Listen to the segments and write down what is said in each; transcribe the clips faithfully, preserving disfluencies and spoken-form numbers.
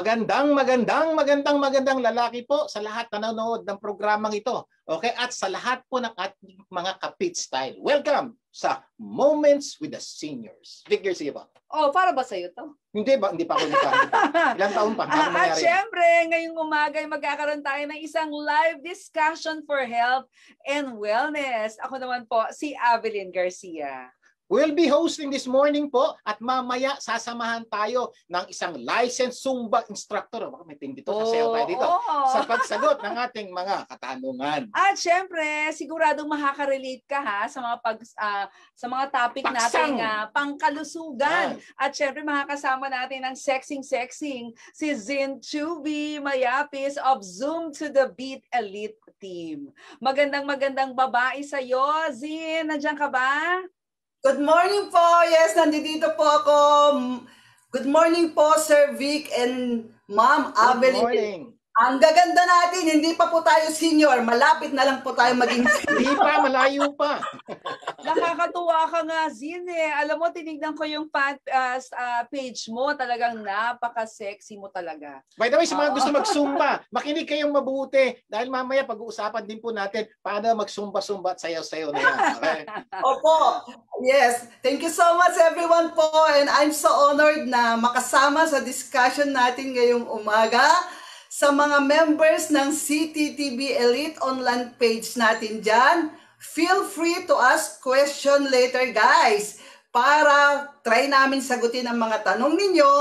Magandang, magandang, magandang, magandang lalaki po sa lahat na nanonood ng programang ito. Okay? At sa lahat po ng ating mga kapit style. Welcome sa Moments with the Seniors. Vic Garcia po. Oh, para ba sa'yo to? Hindi ba? Hindi pa ako nito. Ilang taon pa? Ah, at syempre, ngayong umaga ay magkakaroon tayo ng isang live discussion for health and wellness. Ako naman po, si Avelynn Garcia. We'll be hosting this morning po at mamaya sasamahan tayo ng isang licensed Zumba instructor. Baka may team dito, Oh, sasayaw tayo dito. oh. Sa pagsagot ng ating mga katanungan. At syempre, siguradong makaka-relate ka ha sa mga pag ah, sa mga topic Paksang. natin uh, pangkalusugan. Ah. At syempre makakasama natin ang sexing-sexing si ZIN Chuvie Mayapis of Zoom to the Beat Elite Team. Magandang magandang babae sa iyo, ZIN. Nandiyan ka ba? Good morning po. Yes, nandito po ako. Good morning po, Sir Vic and Ma'am Avelynn. Good morning. Ang gaganda natin, hindi pa po tayo senior. Malapit na lang po tayo maging Hindi pa, malayo pa. Nakakatuwa ka nga, Zin eh. Alam mo, tinignan ko yung fan, uh, uh, page mo. Talagang napaka-sexy mo talaga. By the way, sa mga Oo. gusto mag-zumba, makinig kayong mabuti. Dahil mamaya pag-uusapan din po natin paano mag-zumba-zumba at sayaw-sayaw na yan. Okay? Opo. Yes. Thank you so much everyone po. And I'm so honored na makasama sa discussion natin ngayong umaga. Sa mga members ng C T T B Elite online page natin dyan, feel free to ask question later guys. Para try namin sagutin ang mga tanong ninyo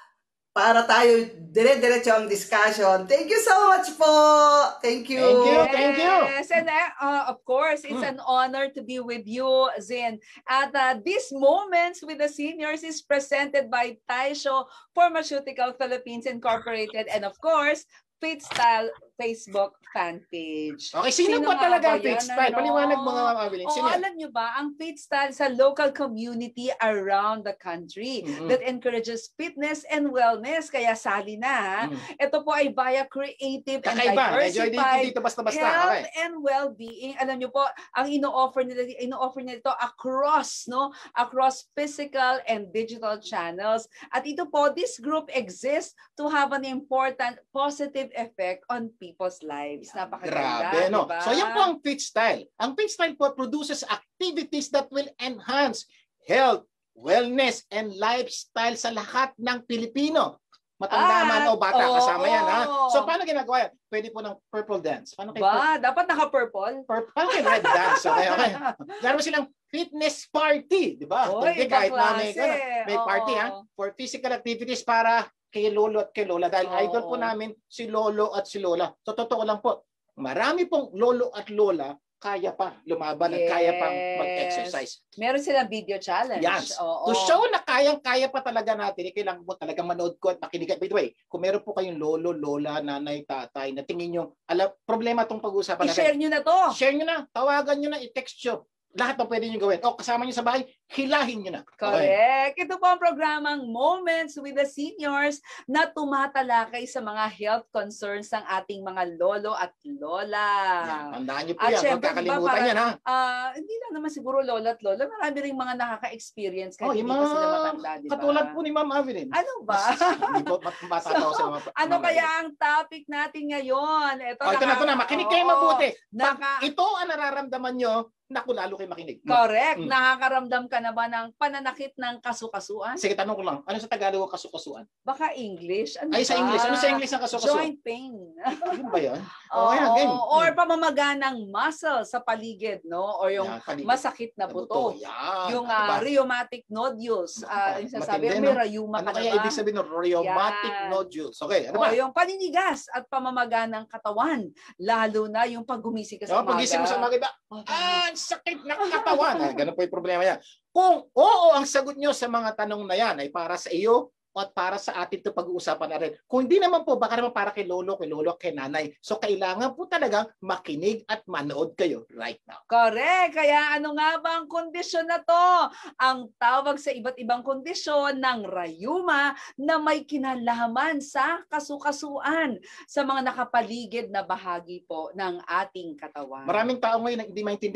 para tayo dire-diretso ang discussion. Thank you so much po. Thank you. Thank you. Thank you. Yes, and uh, of course, it's Hmm. an honor to be with you, Zin. At uh, this Moments with the Seniors is presented by Taisho, Pharmaceuticals Philippines Incorporated, and of course, Fit Style Facebook fan page. Okay, sino, Sino ba nga talaga ba ang Fit yan, Style? ano? Paliwanag mo nga, Ma'am Avelynn. O Sino yan? alam nyo ba, ang Fit Style sa local community around the country Mhm. that encourages fitness and wellness. Kaya sali na, ha? Mm. Ito po ay via creative and Kakaiba. Medyo hindi diversified dito basta-basta. health Okay. and well-being. Alam niyo po, ang ino-offer nila ino-offer nila ito across, no? Across physical and digital channels. At ito po, this group exists to have an important positive effect on people's lives. Napakaganda, Grabe, no? diba? So, yan po ang Fit Style. Ang Fit Style po produces activities that will enhance health, wellness, and lifestyle sa lahat ng Pilipino. Matanda Ah, man o bata, oo. kasama yan, ha? So, paano ginagawa yan? Pwede po ng purple dance. Paano kayo Ba, dapat naka-purple? pur- paano kayo red dance? Okay, okay. Meron silang fitness party, di ba? Oy, Hindi ibang kahit na may, klase. ano, may party, Oo. ha? For physical activities para kay Lolo at kay Lola. Dahil Oo. idol po namin si Lolo at si Lola. So, totoo lang po, marami pong Lolo at Lola kaya pa lumaban at kaya pang Yes. mag-exercise. Meron silang video challenge. Yes. To Oo. show na kayang-kaya pa talaga natin, eh, kailangan mo talaga manood ko at makinig. By the way, kung meron po kayong lolo, lola, nanay, tatay, na tingin nyo, alam, problema itong pag-uusapan natin. I-share nyo na to. Share nyo na, tawagan nyo na, i-text nyo. Lahat na pwede nyo gawin. O, kasama nyo sa bahay, hilahin nyo na. Okay. Correct. Ito po ang programang Moments with the Seniors na tumatalakay sa mga health concerns ng ating mga lolo at lola. Yan, tandaan nyo po At yan. syempre, Huwag kakalimutan diba, parang, yan, ha? Ah, hindi lang naman siguro lola at lola, marami ring mga nakaka-experience Oh, kahit yung hindi pa sila mga matanda, di ba? katulad po ni Ma'am Avelynn. Ano ba? Hindi po, mat- matatawa sa mga Ano Ma'am kaya Avelynn. ang topic natin ngayon? Ito, Oh, ito na, ito na. Makinig kayo Oo. mabuti. Pag Naka- ito ang nararamdaman nyo, naku, lalo kayo makinig. Correct. Mm. Nakakaramdam ka na ba ng pananakit ng kasukasuan? Sige, tanong ko lang. Ano sa Tagalog ang kasukasuan? Baka English? Ano Ay, sa ba? English. Ano sa English ang kasukasuan? Joint pain. Yun ba yun? Oo, kaya, ganyan. or Hmm. pamamaga ng muscle sa paligid, no? Or yung Yan, paligid. masakit na Na buto. Yan. Yung Ano uh, ba? rheumatic nodules. Uh, yung sasabi, Matindi, may no? rheuma Ano ka na kaya ba? ibig sabihin ng rheumatic Yan. nodules? Okay, ano O ba? yung paninigas at pamamaga ng katawan. Lalo na yung pag gumising ka sa No, pag gising mo sa umaga. mga iba, Oh, ah, ang sakit ng katawan. Ah, ganun po yung problema yan. Kung oo ang sagot nyo sa mga tanong na yan ay para sa iyo at para sa atin ito pag-uusapan na rin. Kung hindi naman po, baka naman para kay lolo, kay lolo, kay nanay. So kailangan po talagang makinig at manood kayo right now. Correct. Kaya ano nga ba ang kondisyon na to? Ang tawag sa iba't ibang kondisyon ng rheuma na may kinalaman sa kasukasuan sa mga nakapaligid na bahagi po ng ating katawan. Maraming tao ngayon na hindi maintindihan.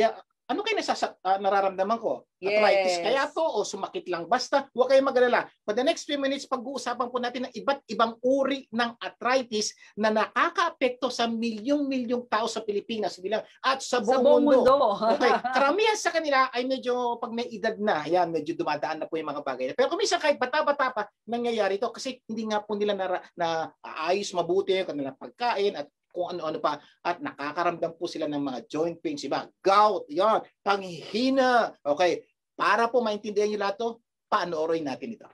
ano kayo nasasa, uh, nararamdaman ko? Arthritis Yes. kaya to o sumakit lang? Basta, huwag kayong mag-alala. For the next few minutes, pag-uusapan po natin ng iba't ibang uri ng arthritis na nakaka-apekto sa milyong-milyong tao sa Pilipinas bilang at sa buong, Sa buong mundo. Okay, karamihan sa kanila ay medyo pag may edad na, yan, medyo dumadaan na po yung mga bagay. Pero kung minsan kahit bata-bata pa, nangyayari ito kasi hindi nga po nila na, na ayos mabuti yung kanilang pagkain at kung ano-ano pa, at nakakaramdam po sila ng mga joint pains, iba, gout, yan, panghihina. Okay, para po maintindihan nyo lahat to, paanoorin natin ito.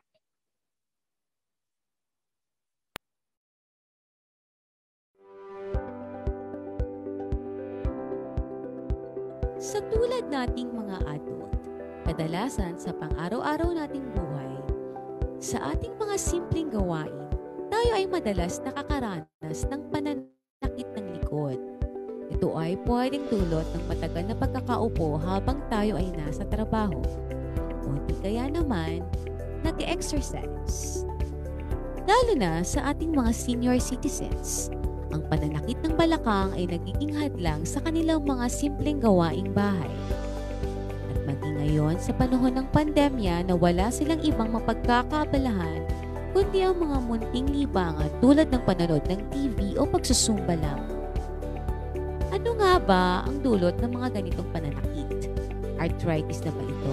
Sa tulad nating mga adult, kadalasan sa pang-araw-araw nating buhay, sa ating mga simpleng gawain, tayo ay madalas nakakaranas ng pananakit ng likod. Ito ay pwedeng dulot ng matagal na pagkakaupo habang tayo ay nasa trabaho. O di kaya naman, nag-exercise. Lalo na sa ating mga senior citizens, ang pananakit ng balakang ay nagiging hadlang sa kanilang mga simpleng gawaing bahay. At maging ngayon sa panahon ng pandemya na wala silang ibang mapagkakaabalahan kundi ang mga munting libangan tulad ng panonood ng T V o pagsusumba lang. Ano nga ba ang dulot ng mga ganitong pananakit? Arthritis na ba ito?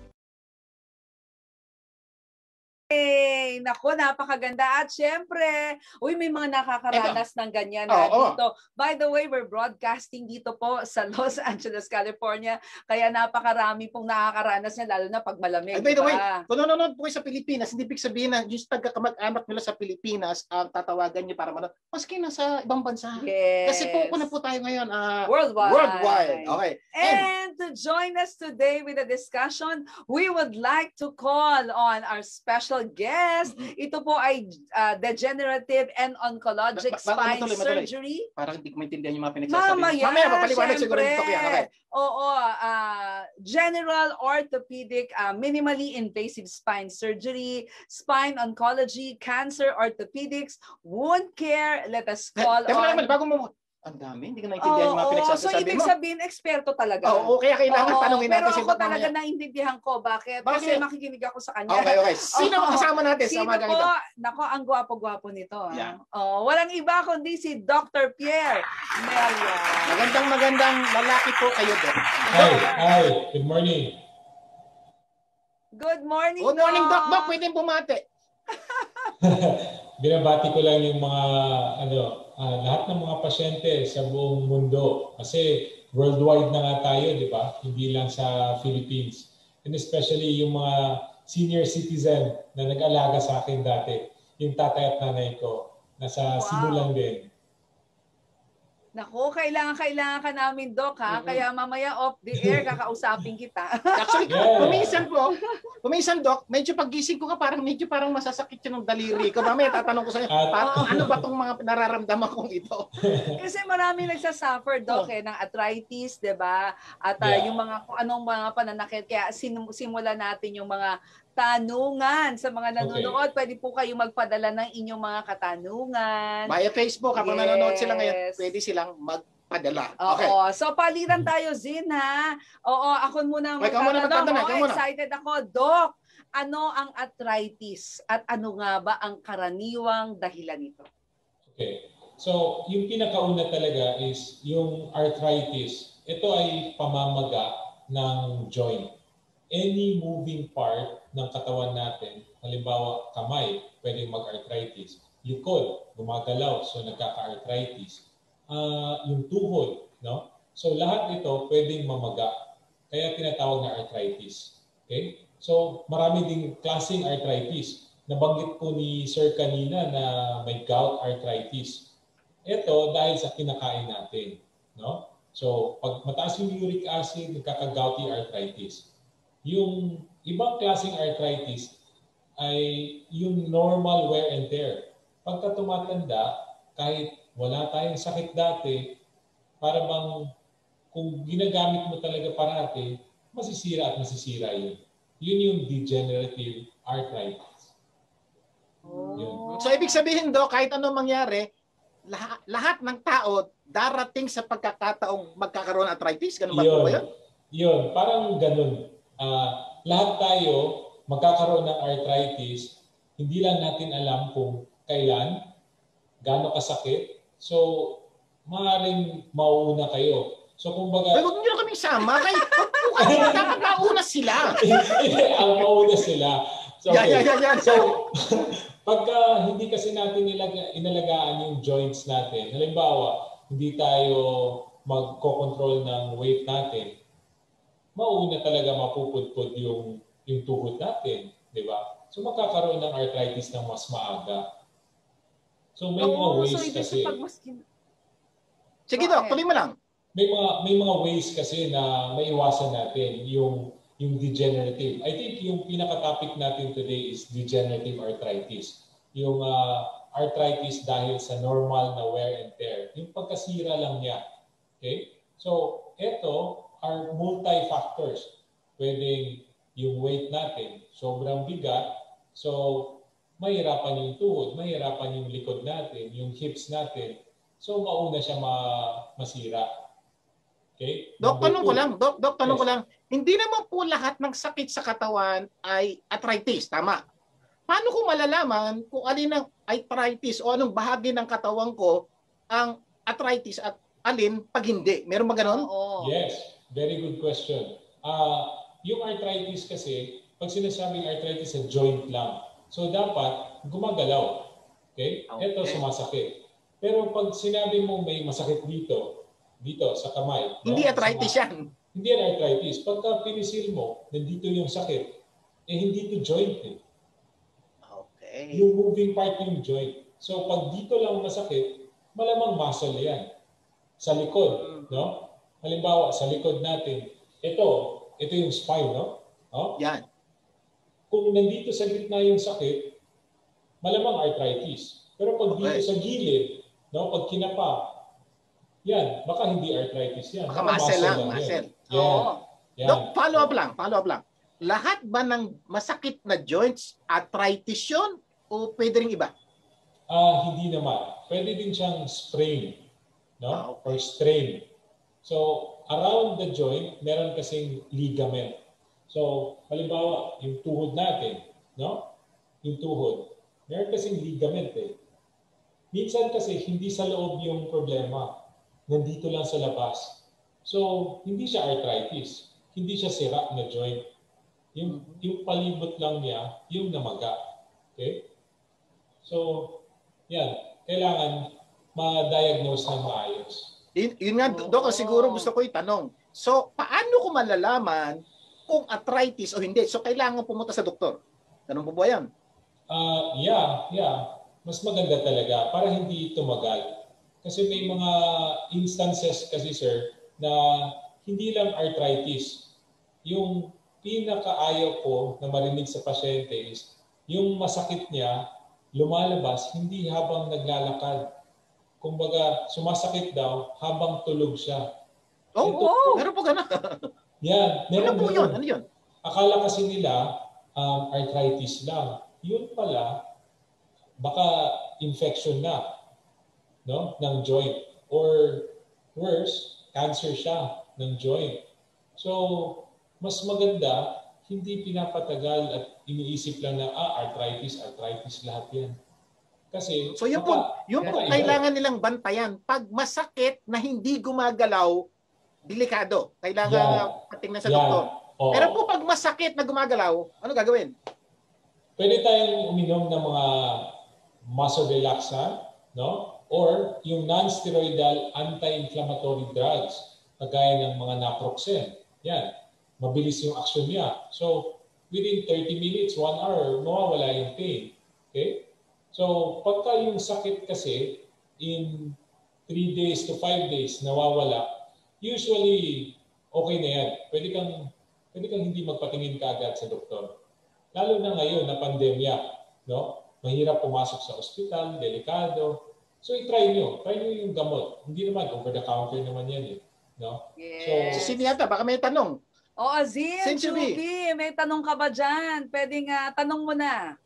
Hey, nako, napakaganda. At syempre, uy, may mga nakakaranas ng ganyan Oo, na oo. dito. By the way, we're broadcasting dito po sa Los Angeles, California. Kaya napakarami pong nakakaranas niya, lalo na pag malamig. Ay, by the diba? way, kung nanonood po kayo sa Pilipinas, hindi ibig sabihin na yung taga-kamag-anak nila sa Pilipinas ang tatawagan niyo para manood. Maski nasa ibang bansa. Yes. Kasi po, na po tayo ngayon. ah, Worldwide. Worldwide. Okay. And, And to join us today with a discussion, we would like to call on our special guest. Ito po ay uh, Degenerative and Oncologic Ba- ba- Spine matuloy, matuloy. Surgery. parang hindi ko maintindihan yung mga pinagsasabi. Mamaya, Mamaya, papaliwanag siguro syempre. nito kaya. Okay. Oo, uh, General Orthopaedic, uh, Minimally Invasive Spine Surgery, Spine Oncology, Cancer Orthopedics, Wound Care. Let us call Teka on... naman, bago mo, ang dami, hindi ko naintindihan yung mga Oo, pinagsasabi so ibig mo. sabihin, eksperto talaga. Oo, kaya kailangan Oo, tanongin natin si pero ako Doc talaga mamaya. naintindihan ko. Bakit? Bakit? Kasi makikinig ako sa kanya. Okay, okay. Sino ang kasama natin Sino sa mga ganito? po? Nako, ang gwapo-gwapo nito. Ah. Yeah. Oh, walang iba kundi si Doctor Pierre Mella. Magandang magandang lalaki po kayo, Doc. Hi, hi. Good morning. Good morning, Good morning, Doc. Doc, pwedeng bumati. Binabati ko lang yung mga ano, uh, lahat ng mga pasyente sa buong mundo kasi worldwide na nga tayo, di ba? Hindi lang sa Philippines. And especially yung mga senior citizen na nag-alaga sa akin dati, yung tatay at nanay ko, nasa Wow. Cebu lang din. Nako, kailangan kailangan ka namin, Doc, ha? Mm-hmm. Kaya mamaya off the air kakausapin kita. Actually, Yeah. kuminsan po, kuminsan, Doc, medyo paggising ko ka, parang medyo parang masasakit yun ng daliri ko. Mamaya tatanong ko sa'yo, At- parang ano ba tong mga nararamdaman kong ito? Kasi marami nagsasuffer, Doc, eh, ng arthritis, 'di ba? At uh, Yeah. yung mga kung anong mga pananakit. Kaya sim- simulan natin yung mga tanungan sa mga nanonood. Pwede po kayo magpadala ng inyong mga katanungan. Via Facebook, habang nanonood sila ngayon, Yes. pwede silang magpadala. Okay. Oo. So, palitan tayo, Zin, ha? Oo, ako muna ang Okay, ikaw muna magtatanong. magtatanong, ikaw Oo, muna. excited ako. Doc, ano ang arthritis? At ano nga ba ang karaniwang dahilan nito? Okay. So, yung pinakauna talaga is yung arthritis. Ito ay pamamaga ng joint. Any moving part ng katawan natin, halimbawa kamay, pwedeng mag-arthritis. Likod, gumagalaw, so nagkaka-arthritis. Uh, yung tuhod, no? So lahat ito pwedeng mamaga. Kaya tinatawag na arthritis. Okay? So marami ding klaseng arthritis. Nabanggit po ni Sir kanina na may gout arthritis. Ito dahil sa kinakain natin, no? So pag mataas yung uric acid, nagkaka-gouty arthritis. Yung ibang klaseng arthritis ay yung normal wear and tear. Pagka tumatanda, kahit wala tayong sakit dati, para bang kung ginagamit mo talaga parati, masisira at masisira yun. Yun yung degenerative arthritis. Yun. So, ibig sabihin, Doc, kahit anong mangyari, lahat, lahat ng tao darating sa pagkakataong magkakaroon ng arthritis. Ganun ba po ba yun? yun, parang ganun. Uh, lahat tayo magkakaroon ng arthritis, hindi lang natin alam kung kailan, gaano kasakit. So, maaaring mauuna kayo. So, kumbaga... Pero huwag nyo na kaming sama. Kaya, dapat mauna sila. Ang mauna sila. So, okay. Yeah, yeah, yeah, yeah. So, pagka hindi kasi natin ilaga, inalagaan yung joints natin, halimbawa, hindi tayo magko-control ng weight natin, mauuna talaga mapupudpud yung, yung tuhod natin. Di ba? So, magkakaroon ng arthritis ng mas maaga. So, may mga Oo, ways so kasi. pagmaskin... Sige, Doc, tuloy mo lang. May mga may mga ways kasi na maiwasan natin yung yung degenerative. I think yung pinaka-topic natin today is degenerative arthritis. Yung uh, arthritis dahil sa normal na wear and tear. Yung pagkasira lang niya. Okay? So, ito are multi-factors. Pwedeng yung weight natin, sobrang bigat. So, mahirapan yung tuhod, mahirapan yung likod natin, yung hips natin. So, mauna siya ma masira. Okay? Dok, tanong ko lang. Dok, Dok, tanong Yes. ko lang. Hindi naman po lahat ng sakit sa katawan ay arthritis. Tama. Paano ko malalaman kung alin ang arthritis o anong bahagi ng katawan ko ang arthritis at alin pag hindi? Meron ba ganon? Oo. Yes. Very good question. Uh, yung arthritis kasi, pag sinasabing arthritis sa joint lang, so dapat gumagalaw. Okay? Okay. Ito sumasakit. Pero pag sinabi mo may masakit dito, dito sa kamay. Hindi no? arthritis Sa, yan. hindi yan arthritis. Pagka pinisil mo, nandito yung sakit, eh hindi to joint eh. Okay. Yung moving part yung joint. So pag dito lang masakit, malamang muscle yan. Sa likod, no? Halimbawa, sa likod natin, ito, ito yung spine, no? Oh? Yan. Kung nandito sa gitna yung sakit, malamang arthritis. Pero pag dito Okay. sa gilid, no, pag kinapa, yan, baka hindi arthritis yan. Baka muscle lang, muscle. Yan. Oo. Yan. Dok, follow up lang, follow up lang. Lahat ba ng masakit na joints arthritis yun o pwede rin iba? Ah, hindi naman. Pwede din siyang sprain, no? Ah, okay. Or strain. So, around the joint, meron kasing ligament. So, halimbawa, yung tuhod natin, no? Yung tuhod, meron kasing ligament eh. Minsan kasi hindi sa loob yung problema, nandito lang sa labas. So, hindi siya arthritis, hindi siya sira na joint. Yung, yung palibot lang niya, yung namaga. Okay? So, yan. Kailangan ma-diagnose ng maayos. Yun, yun nga, Dok, siguro gusto ko itanong. So, paano ko malalaman kung arthritis o hindi? So, kailangan pumunta sa doktor. Ganun po ba yan? Uh, yeah, yeah. Mas maganda talaga para hindi tumagal. Kasi may mga instances kasi, sir, na hindi lang arthritis. Yung pinakaayaw ko na marinig sa pasyente is yung masakit niya lumalabas hindi habang naglalakad. Kumbaga, sumasakit daw habang tulog siya. Oh, Ito, oh, meron po gano'n. yan, Ano meron po yun? Ano yun? Akala kasi nila um, arthritis lang. Yun pala, baka infection na, no, ng joint. Or worse, cancer siya ng joint. So, mas maganda, hindi pinapatagal at iniisip lang na, ah, arthritis, arthritis, lahat yan. Kasi, So, yun baka, po, yun po baka kailangan nilang bantayan. Pag masakit na hindi gumagalaw, delikado. Kailangan Yan. yeah. patingnan sa Yan. doktor. Oo. Pero po pag masakit na gumagalaw, ano gagawin? Pwede tayong uminom ng mga muscle relaxant, no? Or yung non-steroidal anti-inflammatory drugs, kagaya ng mga naproxen. Yan. Mabilis yung action niya. So, within thirty minutes, one hour, mawawala yung pain. Okay? So, pagka yung sakit kasi, in three days to five days, nawawala, usually, okay na yan. Pwede kang, pwede kang hindi magpatingin kaagad sa doktor. Lalo na ngayon na pandemya, no? Mahirap pumasok sa ospital, delikado. So, i-try nyo. Try nyo yung gamot. Hindi naman, over-the-counter naman yan eh. No? Yes. Si Siniata, baka may tanong. Oo, ZIN ZIN Chuvie. Chuvie, may tanong ka ba dyan? Pwedeng uh, tanong mo na.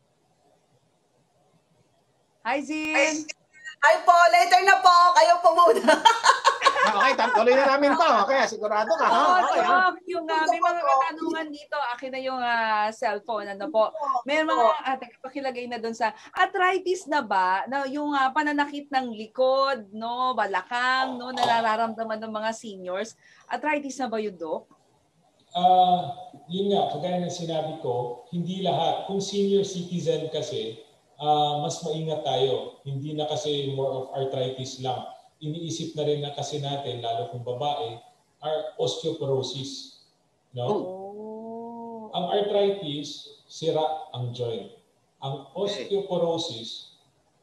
Hi, ZIN. Ay po, later na po. Kayo po muna. Okay, tuloy na namin to. Okay, sigurado ka. Oo, Ha? Okay, ha? Doc, yung uh, may mga katanungan dito. Akin na yung uh, cellphone. Ano po? May mga, ah, teka, pakilagay na dun sa arthritis na ba? Na yung uh, pananakit ng likod, no, balakang, no, na nararamdaman ng mga seniors. Arthritis na ba yun, Doc? Uh, yun nga, kagaya ng sinabi ko, hindi lahat. Kung senior citizen kasi, uh, mas maingat tayo. Hindi na kasi more of arthritis lang. Iniisip na rin na kasi natin, lalo kung babae, are osteoporosis. No? Oh. Ang arthritis, sira ang joint. Ang osteoporosis,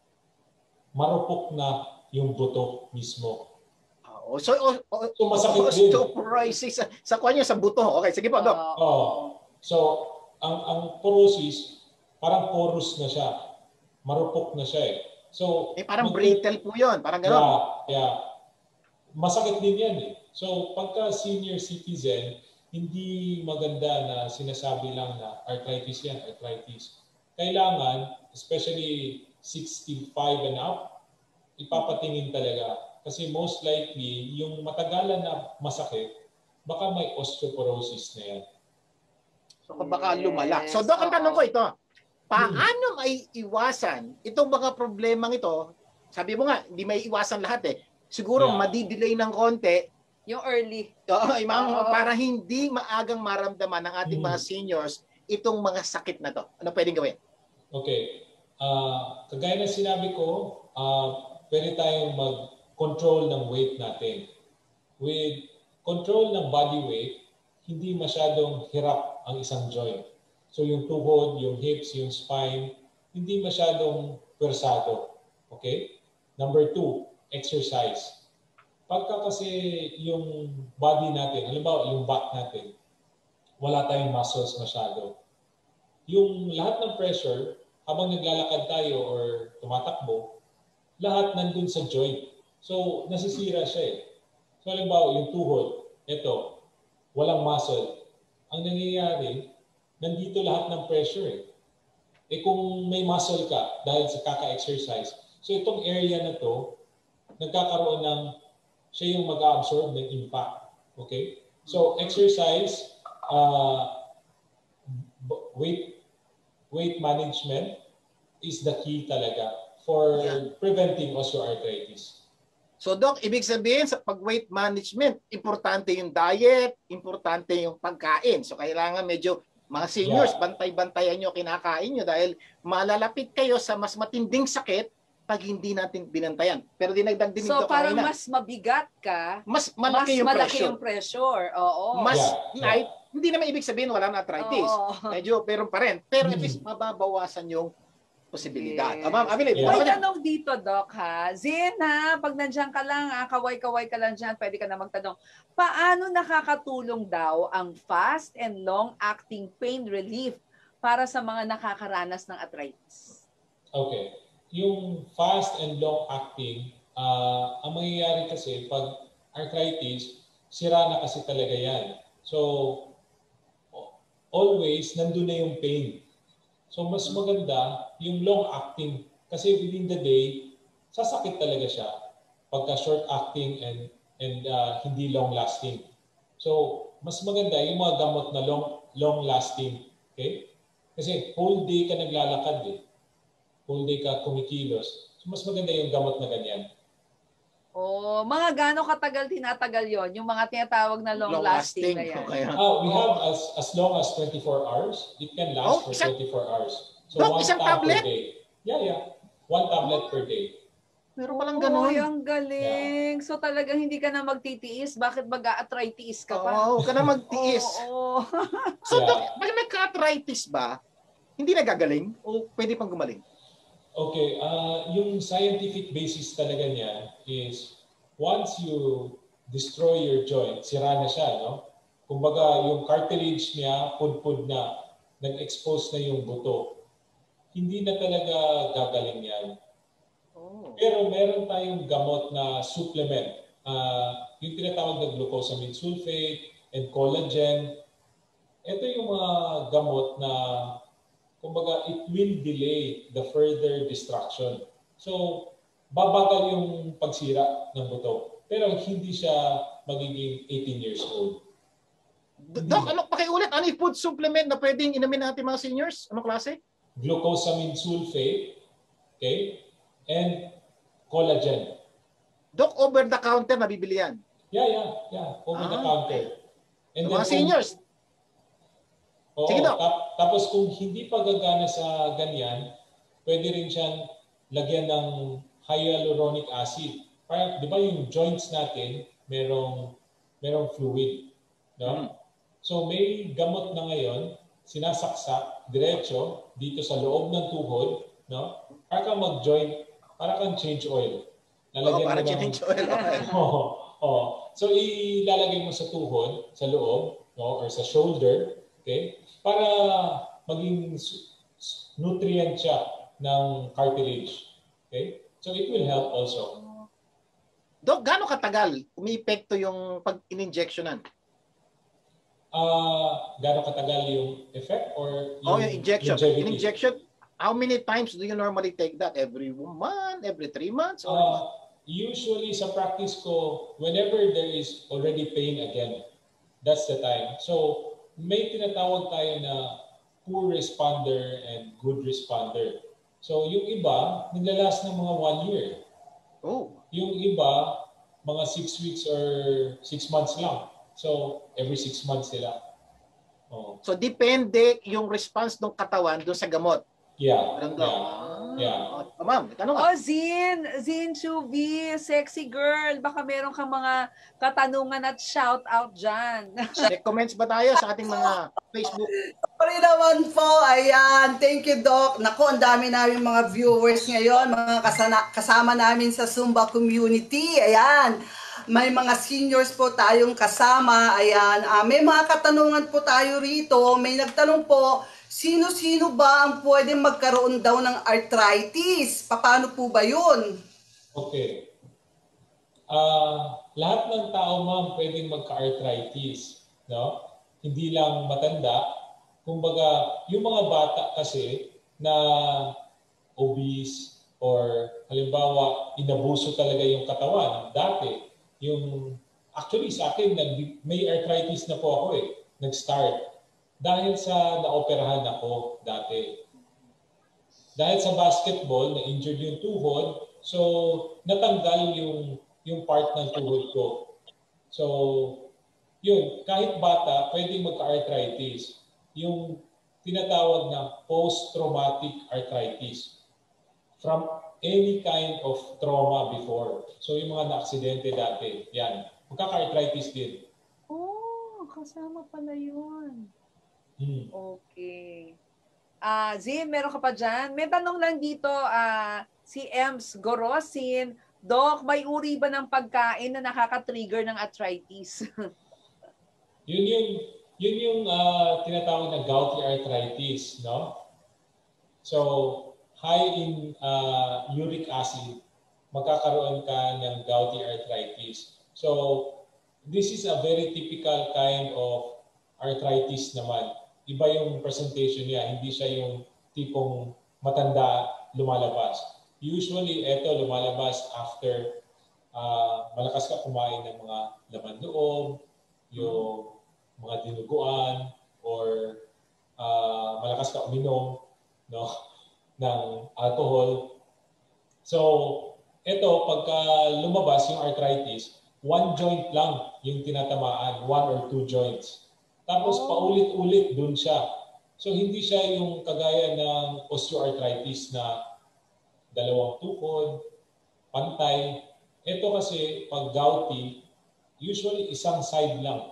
marupok na yung buto mismo. Oh, so, oh, oh, so masakit din. Osteoporosis. Sa, sa kanya, sa buto. Okay, sige po, Doc. Oo. Oh. So, ang, ang porosis, parang porous na siya. Marupok na siya eh. So, eh, parang brittle po yun. Parang gano'n. Yeah, yeah. Masakit din yan eh. So, pagka senior citizen, hindi maganda na sinasabi lang na arthritis yan, arthritis. Kailangan, especially sixty-five and up, ipapatingin talaga. Kasi most likely, yung matagalan na masakit, baka may osteoporosis na yan. So, baka lumala. So, Doc, ang tanong ko ito. Paano may iwasan itong mga problemang ito? Sabi mo nga, hindi may iwasan lahat eh. Siguro yeah. madidelay ng konti. Yung early. Oo, uh, para hindi maagang maramdaman ng ating hmm. mga seniors itong mga sakit na to. Ano pwedeng gawin? Okay. Uh, kagaya ng sinabi ko, uh, pwede tayong mag-control ng weight natin. With control ng body weight, hindi masyadong hirap ang isang joint. So yung tuhod, yung hips, yung spine, hindi masyadong pwersado. Okay? Number two, exercise. Pagka kasi yung body natin, halimbawa yung back natin, wala tayong muscles masyado. Yung lahat ng pressure, habang naglalakad tayo or tumatakbo, lahat nandun sa joint. So nasisira siya eh. So halimbawa yung tuhod, ito, walang muscle. Ang nangyayari, nandito lahat ng pressure eh. Eh kung may muscle ka dahil sa kaka-exercise, so itong area na to, nagkakaroon ng, siya yung mag-absorb ng impact. Okay? So exercise, uh, weight, weight management is the key talaga for yeah. preventing osteoarthritis. So Doc, ibig sabihin sa pag-weight management, importante yung diet, importante yung pagkain. So kailangan medyo mga seniors, yeah. bantay-bantayan nyo, kinakain nyo dahil malalapit kayo sa mas matinding sakit pag hindi natin binantayan. Pero dinagdag din so, ito kanina. So parang mas mabigat ka, mas malaki, mas yung, malaki pressure. yung pressure. Oo. Mas yeah. light, yeah. hindi naman ibig sabihin wala na arthritis. Oo. Medyo meron pa rin. Pero at least mababawasan yung posibilidad. Yes. Ah, Ma'am Avelynn, yeah. May tanong dito, Doc, ha? Zin, ha? Pag nandiyan ka lang, ha? kaway-kaway ka lang dyan, pwede ka na magtanong. Paano nakakatulong daw ang fast and long-acting pain relief para sa mga nakakaranas ng arthritis? Okay. Yung fast and long-acting, uh, ang mangyayari kasi pag arthritis, sira na kasi talaga yan. So, always, nandun na yung pain. So mas maganda yung long-acting kasi within the day, sasakit talaga siya pagka short-acting and, and uh, hindi long-lasting. So mas maganda yung mga gamot na long, long-lasting. Okay? Kasi whole day ka naglalakad eh. Whole day ka kumikilos. So mas maganda yung gamot na ganyan. Oh, mga gaano katagal tinatagal yon yung mga tinatawag na long-lasting long na yan? Okay. Oh, we have as as long as twenty-four hours. It can last oh, for isang, twenty-four hours. So Doc, one isang tab tablet? per day. Yeah, yeah. One tablet oh. per day. Meron palang ganun. Oh, ang galing. Yeah. So talagang hindi ka na magtitiis. Bakit mag-arthritis ka pa? Oo, oh, ka na magtiis. Oo. Oh, oh. So, yeah. Doc, pag nagka-arthritis ba, hindi nagagaling o pwede pang gumaling? Okay, uh, yung scientific basis talaga niya is once you destroy your joint, sira na siya, no? Kumbaga, yung cartilage niya, pud-pud na, nag-expose na yung buto. Hindi na talaga gagaling yan. Oh. Pero meron tayong gamot na supplement. Uh, yung tinatawag na glucosamine sulfate and collagen. Ito yung mga gamot na kumbaga, it will delay the further destruction. So, babagal yung pagsira ng buto. pero hindi siya magiging eighteen years old. Doc, ano, pakiulit, ano yung food supplement na pwedeng inumin natin mga seniors? Anong klase? Glucosamine sulfate, okay, and collagen. Doc, over the counter nabibili yan? Yeah, yeah, yeah, over ah, the counter. And so, then mga seniors? Oo, sige, Doc. Tap, tapos kung hindi pa gagana sa ganyan, pwede rin siyang lagyan ng hyaluronic acid. Para, di ba yung joints natin, merong, merong fluid. No? Mm. So may gamot na ngayon, sinasaksak, diretso, dito sa loob ng tuhod, no? Para kang mag-joint, para kang change oil. Lalagyan oh, para mo ng, change oil. oh, oh. So ilalagay mo sa tuhod, sa loob, no? Or sa shoulder, okay? Para maging nutrient siya ng cartilage. Okay? So it will help also. Dok, gaano katagal umiepekto yung pag-in-injectionan? Uh, gaano katagal yung effect or yung oh, yung injection. In injection, how many times do you normally take that? Every month? Every three months? Or uh, usually sa practice ko, whenever there is already pain again, that's the time. So may tinatawag tayo na poor responder and good responder. So yung iba, nilalas ng mga one year. Oh. Yung iba, mga six weeks or six months lang. So every six months sila. Oh. So depende yung response ng katawan doon sa gamot. Yeah. Ano yeah. yeah. Oh, ma'am, tanong Oh, Zin, ZIN Chuvie, sexy girl. Baka meron kang mga katanungan at shout out dyan. May comments ba tayo sa ating mga Facebook? Sorry naman po. Ayan. Thank you, Doc. Naku, ang dami namin mga viewers ngayon. Mga kasana, kasama namin sa Zumba community. Ayan. May mga seniors po tayong kasama. Ayan. Uh, may mga katanungan po tayo rito. May nagtanong po, sino-sino ba ang pwedeng magkaroon daw ng arthritis? Paano po ba yun? Okay. Uh, lahat ng tao, ma'am, pwedeng magka-arthritis. No? Hindi lang matanda. Kumbaga, yung mga bata kasi na obese or halimbawa, inabuso talaga yung katawan. Dati, yung actually sa akin, may arthritis na po ako eh. Nag-start. Dahil sa naoperahan ako dati. Dahil sa basketball, na-injured yung tuhod, so natanggal yung, yung part ng tuhod ko. So, yun, kahit bata, pwedeng magka-arthritis. Yung tinatawag na post-traumatic arthritis from any kind of trauma before. So, yung mga na-aksidente dati, yan, magkaka-arthritis din. Oh, kasama pala yun. Hmm. Okay. Ah, uh, Zin, meron ka pa dyan? May tanong lang dito, uh, si Ems Gorosin, Doc, may uri ba ng pagkain na nakaka-trigger ng arthritis? yun yung, yun yung uh, tinatawag na gouty arthritis, no? So, high in uh, uric acid, magkakaroon ka ng gouty arthritis. So, this is a very typical kind of arthritis naman. Iba yung presentation niya, hindi siya yung tipong matanda lumalabas. Usually, ito lumalabas after uh, malakas ka kumain ng mga laman loob, yung mga dinuguan, or uh, malakas ka uminom, no, ng alcohol. So, ito, pagka lumabas yung arthritis, one joint lang yung tinatamaan, one or two joints. Tapos oh. paulit-ulit dun siya. So hindi siya yung kagaya ng osteoarthritis na dalawang tukod, pantay. Ito kasi pag gouty, usually isang side lang.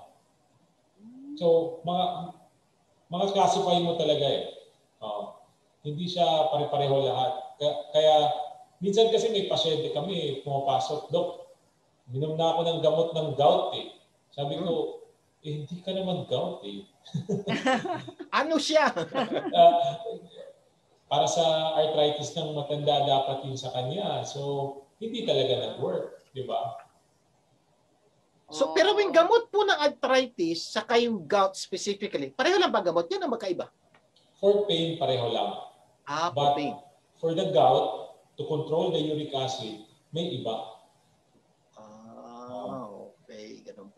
So mga mga classify mo talaga eh. Uh, hindi siya pare-pareho lahat. Kaya, kaya minsan kasi may pasyente kami pumapasok, Dok, minom na ako ng gamot ng gout eh. Sabi ko, eh, hindi ka naman gout eh. Ano siya? uh, para sa arthritis ng matanda dapat yun sa kanya. So, hindi talaga nag-work. Di ba? So, pero yung gamot po ng arthritis, saka yung gout specifically, pareho lang ba gamot? Yan ang magkaiba? For pain, pareho lang. Ah, for But pain. For the gout, to control the uric acid, may iba. Ah,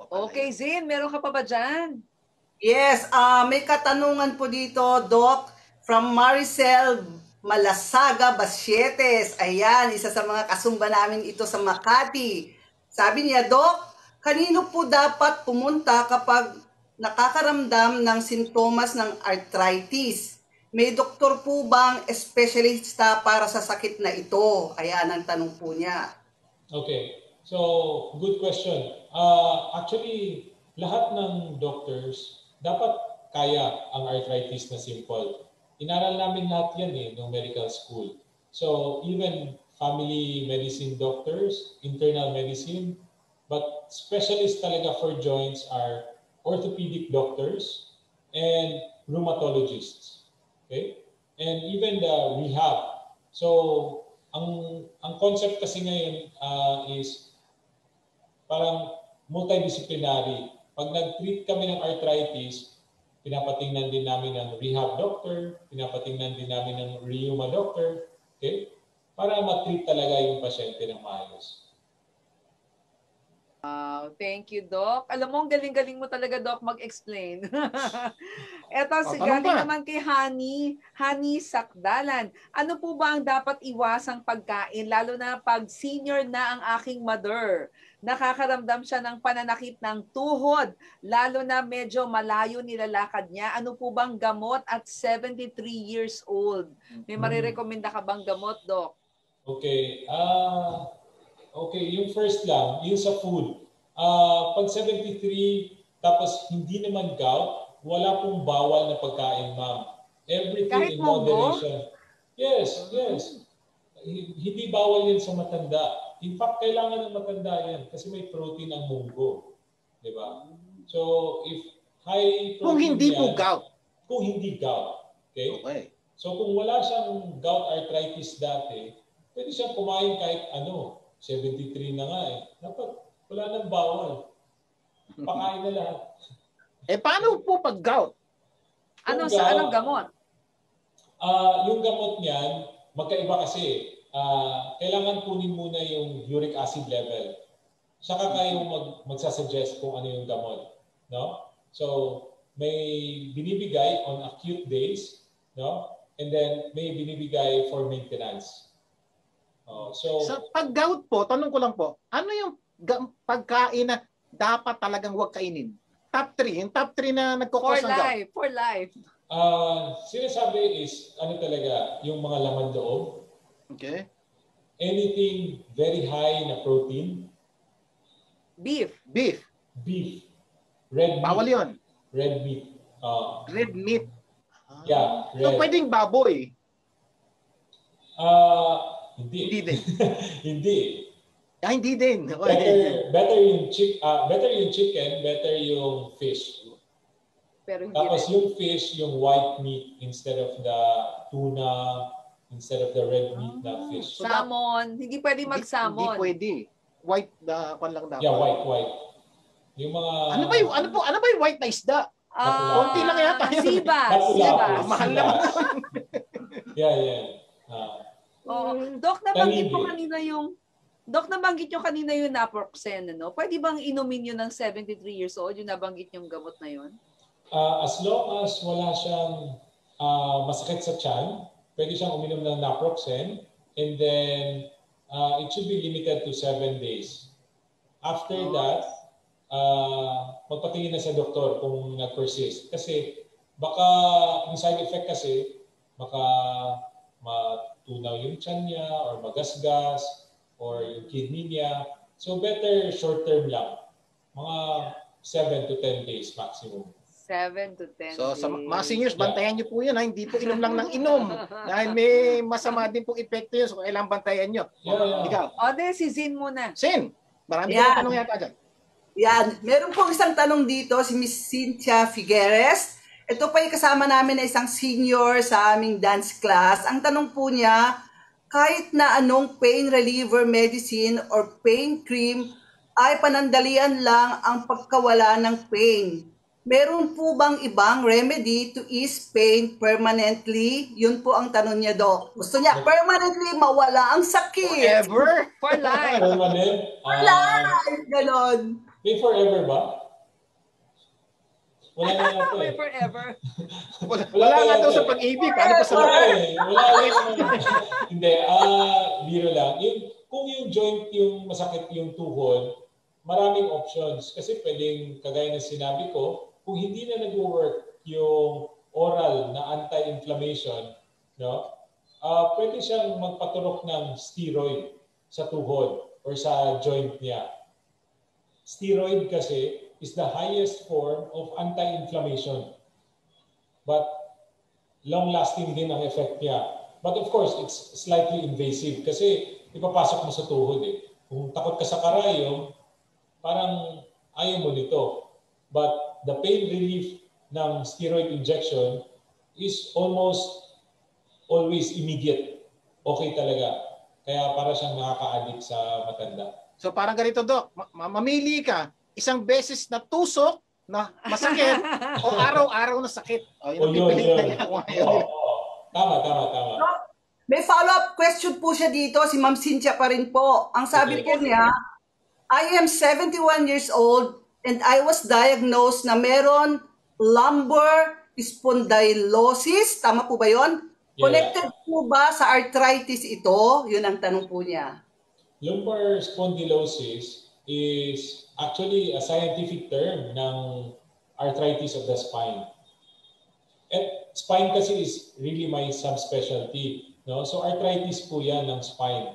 Okay, Zin, meron ka pa ba dyan? Yes, uh, may katanungan po dito, Doc, from Maricel Malasaga Basietes. Ayan, isa sa mga kasumba namin ito sa Makati. Sabi niya, Doc, kanino po dapat pumunta kapag nakakaramdam ng sintomas ng arthritis? May doktor po bang espesyalista para sa sakit na ito? Ayan ang tanong po niya. Okay. So, good question. Uh, actually, lahat ng doctors dapat kaya ang arthritis na simple. Inaral namin lahat yan eh, ng medical school. So, even family medicine doctors, internal medicine, but specialists talaga for joints are orthopedic doctors and rheumatologists. Okay? And even the rehab. So, ang ang concept kasi ngayon uh, is parang multidisciplinary. Pag nag-treat kami ng arthritis, pinapatingnan din namin ng rehab doctor, pinapatingnan din namin ng rheuma doctor, okay? Para ma-treat talaga yung pasyente ng maayos. Wow, thank you, Doc. Alam mo, ang galing-galing mo talaga, Doc, mag-explain. Eto, si Oh, galing pa? naman kay Honey, Honey Sakdalan. Ano po ba ang dapat iwasang pagkain, lalo na pag senior na ang aking mother? Nakakaramdam siya ng pananakit ng tuhod, lalo na medyo malayo nilalakad niya. Ano po bang gamot at seventy-three years old? May marirekomenda ka bang gamot, Doc? Okay. Ah... Uh... Okay, yung first lang, yung sa food. Uh, pag seventy-three, tapos hindi naman gout, wala pong bawal na pagkain, ma'am. Everything Kahit in munggo? moderation. Yes, yes. Hindi bawal yan sa matanda. In fact, kailangan ng matanda yan kasi may protein ang munggo. Diba? So, if high protein Kung hindi yan, po gout. Kung hindi gout. Okay? Okay. So, kung wala siyang gout arthritis dati, pwede siyang kumain kahit ano. seventy-three na nga eh. Dapat wala nang bawal. Pakain na lahat. Eh, paano po pag gout? Ano Kung sa gout, anong gamot? Uh, yung gamot niyan, magkaiba kasi. Uh, kailangan kunin muna yung uric acid level. Saka kayo mag, magsasuggest kung ano yung gamot. No? So, may binibigay on acute days, no? And then may binibigay for maintenance. Oh, so, Sa pag gout po, tanong ko lang po, ano yung pagkain na dapat talagang huwag kainin? Top three, yung top three na For nagkukos ng gout. life, for life. uh, sinasabi is, ano talaga, yung mga laman loob. Okay. Anything very high na protein. Beef. Beef. Beef. Red meat. Bawal yun. Red meat. Uh, Red meat. Yeah, red. So, pwedeng baboy. Uh, hindi. Hindi din. Hindi. Ah, hindi din. Okay. Better, better yung chick, uh, better yung chicken, better yung fish. Pero hindi Tapos rin. yung fish, yung white meat instead of the tuna, instead of the red meat na fish. Salmon. Hindi pwede Hindi, mag-salmon. hindi pwede. White na uh, lang dapat. Yeah, white, white. Yung mga... Ano ba yung, ano po, ano ba yung white na isda? Ah, Konti lang yata yun. Siba. Lapu-lapu. Siba. Ah, mahal naman. Yeah, yeah. Uh, Oo. Dok, nabanggit mo Tahimik. kanina yung Dok, nabanggit nyo kanina yung naproxen, ano? Pwede bang inumin yun ng seventy-three years old, yung nabanggit yung gamot na yun? uh, as long as wala siyang uh, masakit sa tiyan, pwede siyang uminom ng naproxen, and then uh, it should be limited to seven days. After Oh. that, uh, magpatingin na sa doktor kung nag-persist. Kasi baka yung side effect kasi, baka matunaw yung tiyan niya or magasgas or yung kidney niya. So better short term lang. Mga seven to ten days maximum. seven to ten So, sa days. mga seniors, bantayan niyo po yun. Ha? Hindi po inom lang ng inom. Dahil may masama din pong epekto yun. So, kailangan bantayan niyo. Yeah, yeah. Ikaw. O, de, si Zin muna. Sin, marami Yan. yeah. tanong yata dyan. Yan. Meron pong isang tanong dito, si Miss Cynthia Figueres. Ito po ay kasama namin na isang senior sa aming dance class. Ang tanong po niya, kahit na anong pain reliever medicine or pain cream ay panandalian lang ang pagkawala ng pain. Meron po bang ibang remedy to ease pain permanently? Yun po ang tanong niya, Doc. Gusto niya permanently mawala ang sakit. Forever. For life. Permanent. Wala! Uh, Ganon. May forever ba? Wala na nga to May eh. forever. Wala, Wala wala pa nga daw yata sa eh. pag-ibig. Ano pa sa Wala mga? eh. Wala eh. Hindi. Ah, biro lang. Yung, kung yung joint yung masakit yung tuhod, maraming options. Kasi pwedeng, kagaya ng sinabi ko, kung hindi na nag-work yung oral na anti-inflammation, no? Uh, pwede siyang magpaturok ng steroid sa tuhod or sa joint niya. Steroid kasi is the highest form of anti-inflammation. But long-lasting din ang effect niya. But of course, it's slightly invasive kasi ipapasok mo sa tuhod eh. Kung takot ka sa karayom, parang ayaw mo nito. But the pain relief ng steroid injection is almost always immediate. Okay talaga. Kaya para siyang nakaka-addict sa matanda. So parang ganito, Doc. Ma- mamili ka. Isang beses na tusok na masakit o araw-araw na sakit. O, yun ang pipilit na niya. Oo, oo. Tama, tama, tama. May follow-up question po siya dito, si Ma'am Cynthia pa rin po. Ang sabi Okay. po niya, I am seventy-one years old and I was diagnosed na meron lumbar spondylosis. Tama po ba yon? Yeah. Connected po ba sa arthritis ito? Yun ang tanong po niya. Lumbar spondylosis is actually a scientific term ng arthritis of the spine. At spine kasi is really my subspecialty. No? So arthritis po yan ng spine.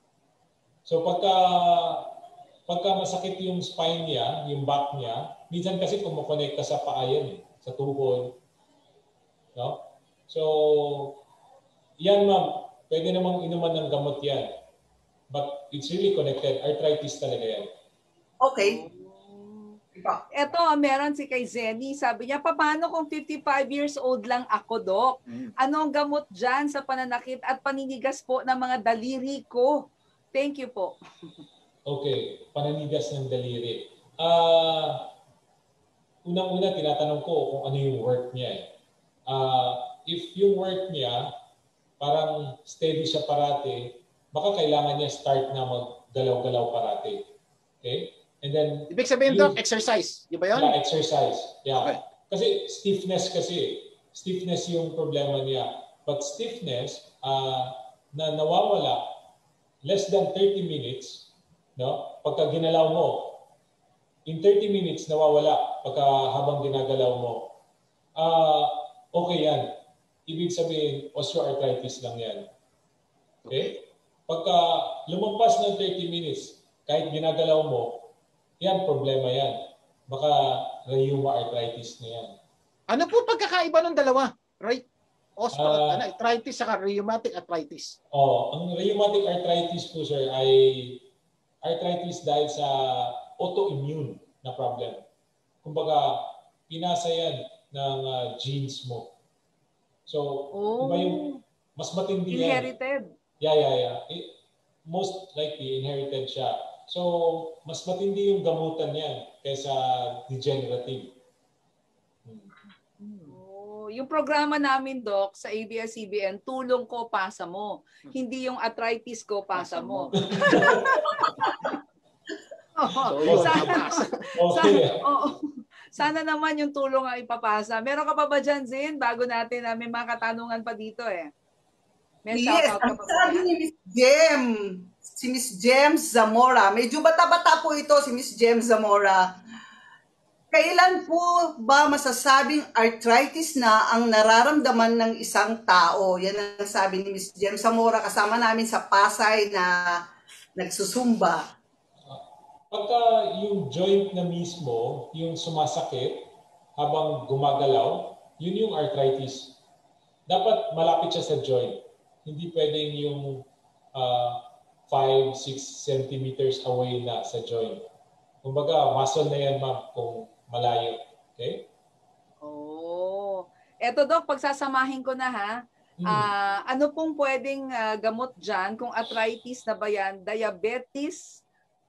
So pagka, pagka masakit yung spine niya, yung back niya, minsan kasi kumukonect ka sa paa yan, eh, sa tuhod. No? So, yan ma'am, pwede namang inuman ng gamot yan. But it's really connected. Arthritis talaga yan. Okay. Eto, meron si kay Zenny. Sabi niya, paano kung fifty-five years old lang ako, Doc? Anong gamot dyan sa pananakit at paninigas po ng mga daliri ko? Thank you po. Okay, pananigas ng daliri. Uh, Unang-una, tinatanong ko kung ano yung work niya. Eh. Uh, if yung work niya, parang steady siya parati, baka kailangan niya start na maggalaw-galaw parati. Okay? And then, ibig sabihin, Doc, exercise. Di ba yun? Yeah, exercise. Yeah. Okay. Kasi stiffness kasi. Stiffness yung problema niya. But stiffness uh, na nawawala less than thirty minutes, no? Pagka ginalaw mo, in thirty minutes nawawala pagka habang ginagalaw mo. Uh, okay yan. Ibig sabihin, osteoarthritis lang yan. Okay? Pagka lumampas ng thirty minutes, kahit ginagalaw mo, yan, problema yan. Baka rheuma arthritis na yan. Ano po pagkakaiba ng dalawa? Right? Osteo, Uh, ano, arthritis saka rheumatic arthritis. Oh, ang rheumatic arthritis po, sir, ay arthritis dahil sa autoimmune na problem. Kumbaga, pinasa yan ng uh, genes mo. So, Oh, iba yung mas matindi yan. inherited. Yeah, yeah, yeah. It, most likely, inherited siya. So, mas matindi yung gamutan niyan kaysa degenerative. Hmm. Oh, yung programa namin, Doc, sa A B S C B N, tulong ko, pasa mo. Hindi yung arthritis ko, pasa mo. Oh, So, yun, sana, nabasa. Okay. sana, oh, sana naman yung tulong ang ipapasa. Meron ka pa ba dyan, Zin? Bago natin, uh, may mga katanungan pa dito eh. May Yes, shoutout ka ang pa ba? sabi ni Miss Jem, si Miss Jem Zamora, medyo bata-bata po ito si Miss Jem Zamora. Kailan po ba masasabing arthritis na ang nararamdaman ng isang tao? Yan ang sabi ni Miss Jem Zamora, kasama namin sa Pasay na nagsusumba. Pagka yung joint na mismo, yung sumasakit habang gumagalaw, yun yung arthritis. Dapat malapit siya sa joint. Hindi pwedeng yung five to six centimeters away na sa joint. Kumbaga, muscle na yan, ma'am, kung malayo. Okay? Oh. Eto, Doc, pagsasamahin ko na ha. Hmm. Ah, ano pong pwedeng uh, gamot dyan kung arthritis na ba yan? Diabetes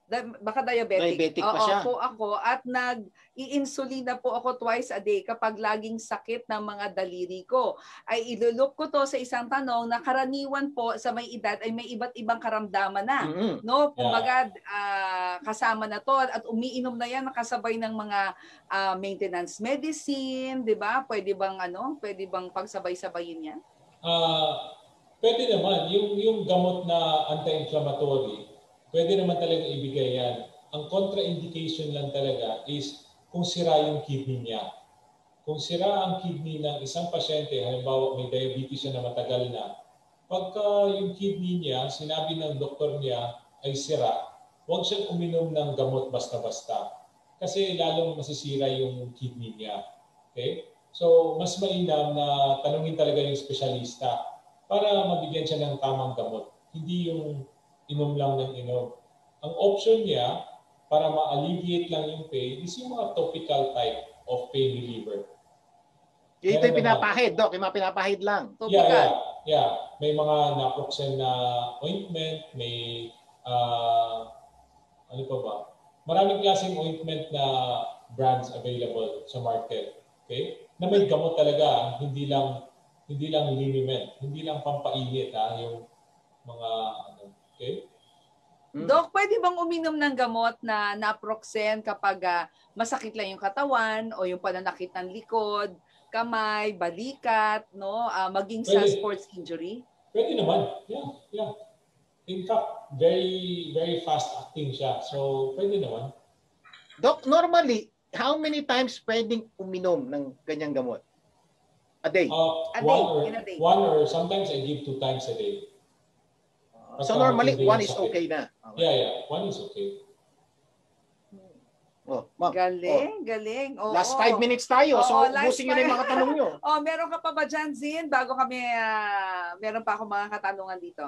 Da- baka diabetic. Diabetic pa Oo siya. po ako at nag-i-insulina po ako twice a day kapag laging sakit ng mga daliri ko. Ay ilulup ko to sa isang tanong na karaniwan po sa may edad ay may iba't ibang karamdaman na. Mm-hmm. No, kumbaga uh, kasama na to at umiinom na yan nakasabay ng mga uh, maintenance medicine, 'di ba? Pwede bang ano, pwede bang pagsabay-sabayin yan? Ah, uh, pwede naman yung yung gamot na anti-inflammatory. Pwede naman talaga ibigay yan. Ang contraindication lang talaga is kung sira yung kidney niya. Kung sira ang kidney ng isang pasyente, halimbawa may diabetes siya na matagal na, pagka yung kidney niya, sinabi ng doktor niya ay sira, huwag siyang uminom ng gamot basta-basta. Kasi lalong masisira yung kidney niya. Okay? So, mas mainam na tanungin talaga yung espesyalista para mabigyan siya ng tamang gamot. Hindi yung inom lang ng inom. Ang option niya para ma-alleviate lang yung pain is yung mga topical type of pain reliever. Ito yung pinapahid, Doc. Yung mga pinapahid lang. Topical. Yeah, yeah, yeah. May mga naproxen na ointment, may uh, ano pa ba? Maraming klaseng ointment na brands available sa market. Okay? Na may gamot talaga, hindi lang hindi lang liniment, hindi lang pampainit ha, yung mga ano. Okay? Dok, pwede bang uminom ng gamot na naproxen kapag uh, masakit lang yung katawan o yung pananakit ng likod, kamay, balikat, no? Uh, maging sa Pwede. Sports injury? Pwede naman. Yeah, yeah. In fact, very very fast acting siya. So, pwede naman. Doc, normally, how many times pwedeng uminom ng ganyang gamot? A day? Uh, A one, day, or, in a day. one or sometimes I give two times a day. So normally, one is okay na. Okay. Yeah, yeah. One is okay. Oh, ma'am. Galing, Oh. galing. Oo. Last five minutes tayo. So, Oo, last ubusin nyo na yung five. mga tanong nyo. Oh, meron ka pa ba dyan, Zin? Bago kami, uh, meron pa ako mga katanungan dito.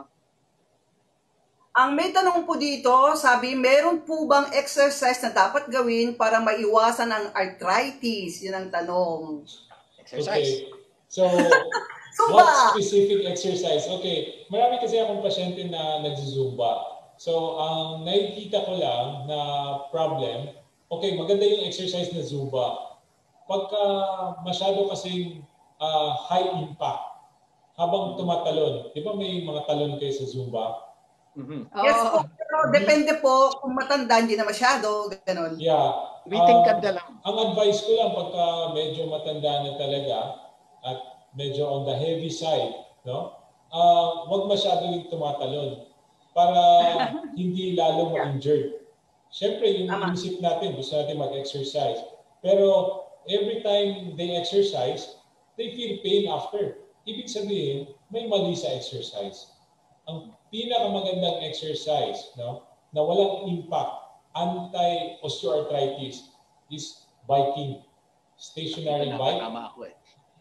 Ang may tanong po dito, sabi, meron po bang exercise na dapat gawin para maiwasan ang arthritis? Yun ang tanong. Exercise. Okay. So, what specific exercise? Okay. Marami kasi akong pasyente na nagzumba. So, ang nakikita ko lang na problem, okay, maganda yung exercise na Zumba. Pagka masyado kasing uh, high impact, habang tumatalon, di ba may mga talon kayo sa Zumba? Mm-hmm. Yes po, pero depende po kung matanda, hindi na masyado, gano'n. Yeah. Waiting ka Uh, na lang. ang advice ko lang pagka medyo matanda na talaga at medyo on the heavy side, no? Uh, wag masyado yung tumatalon para hindi lalo ma-injured. Siyempre, yung inisip natin, gusto natin mag-exercise. Pero every time they exercise, they feel pain after. Ibig sabihin, may mali sa exercise. Ang pinakamagandang exercise, no, na walang impact, anti-osteoarthritis, is biking. Stationary bike. Tama ako eh.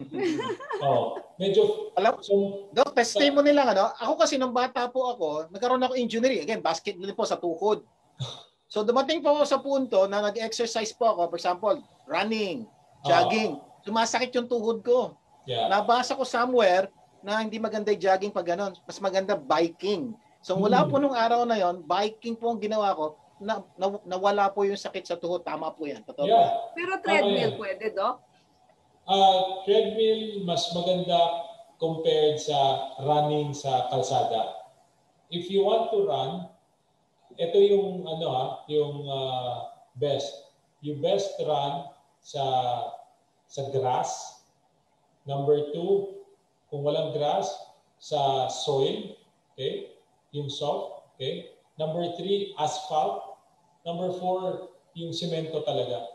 Oh, medyo alam so, Doc, testimony lang ano. Ako kasi nung bata po ako, nagkaroon ako injury. Again, basket din po sa tuhod. So dumating po ako sa punto na nag-exercise po ako, for example, running, jogging. Sumasakit yung tuhod ko. Yeah. Nabasa ko somewhere na hindi maganda yung jogging pag gano'n. Mas maganda biking. So mula Hmm. po nung araw na yon, biking po ang ginawa ko. Na, na, nawala po yung sakit sa tuhod. Tama po yan. Totoo Yeah. po. Pero treadmill Tama yan. pwede, Doc? Uh, treadmill mas maganda compared sa running sa kalsada. If you want to run, ito yung ano ha, yung uh, best. You best run sa sa grass. Number two, kung walang grass, sa soil, okay? Yung soft, okay? Number three, asphalt. Number four, yung semento talaga.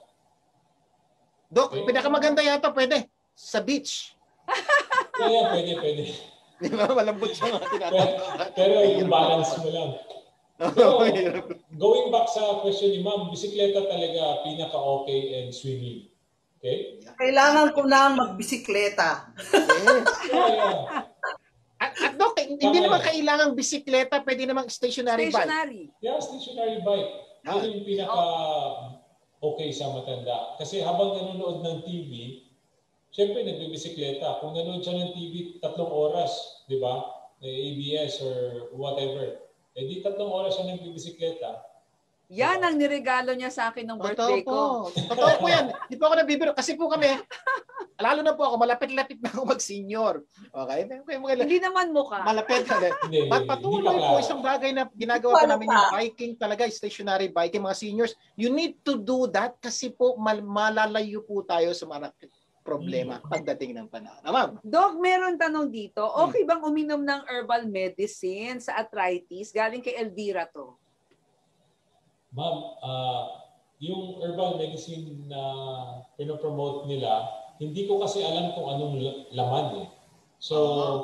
Doc, Okay. pinakamaganda yata pwede sa beach. Kaya pwede, pwede. Di ba? Malambot siya mga tinatanong. Pero yung balance mo lang. Pero going back sa question ni Ma'am, bisikleta talaga pinaka-okay and swimming. Okay? Kailangan ko na magbisikleta. Yes. Yeah, yeah. At, at Doc, hindi Tama naman yan. kailangang bisikleta, pwede namang stationary bike. Stationary. Yeah, stationary bike. Ah. Yun yung pinaka-okay sa matanda. Kasi habang nanonood ng T V, siyempre nagbibisikleta. Kung nanonood siya ng T V tatlong oras, di ba? A B S or whatever. Eh di tatlong oras siya nagbibisikleta, Yan ang niregalo niya sa akin ng birthday Totoo ko. po. Totoo po yan. Di po ako nabibiro. Kasi po kami, lalo na po ako, malapit-lapit na ako mag-senior. Okay? Hindi naman mukha. Malapit na. Hindi, At hindi patuloy pa po, klaro. isang bagay na ginagawa po namin yung biking talaga, stationary biking, mga seniors. You need to do that kasi po mal malalayo po tayo sa mga problema pagdating ng panahon. Ah, ma'am? Doc, meron tanong dito. Okay bang uminom ng herbal medicine sa arthritis? Galing kay Elvira to. Ma'am, uh, yung herbal medicine na pinopromote nila, hindi ko kasi alam kung anong laman eh. So,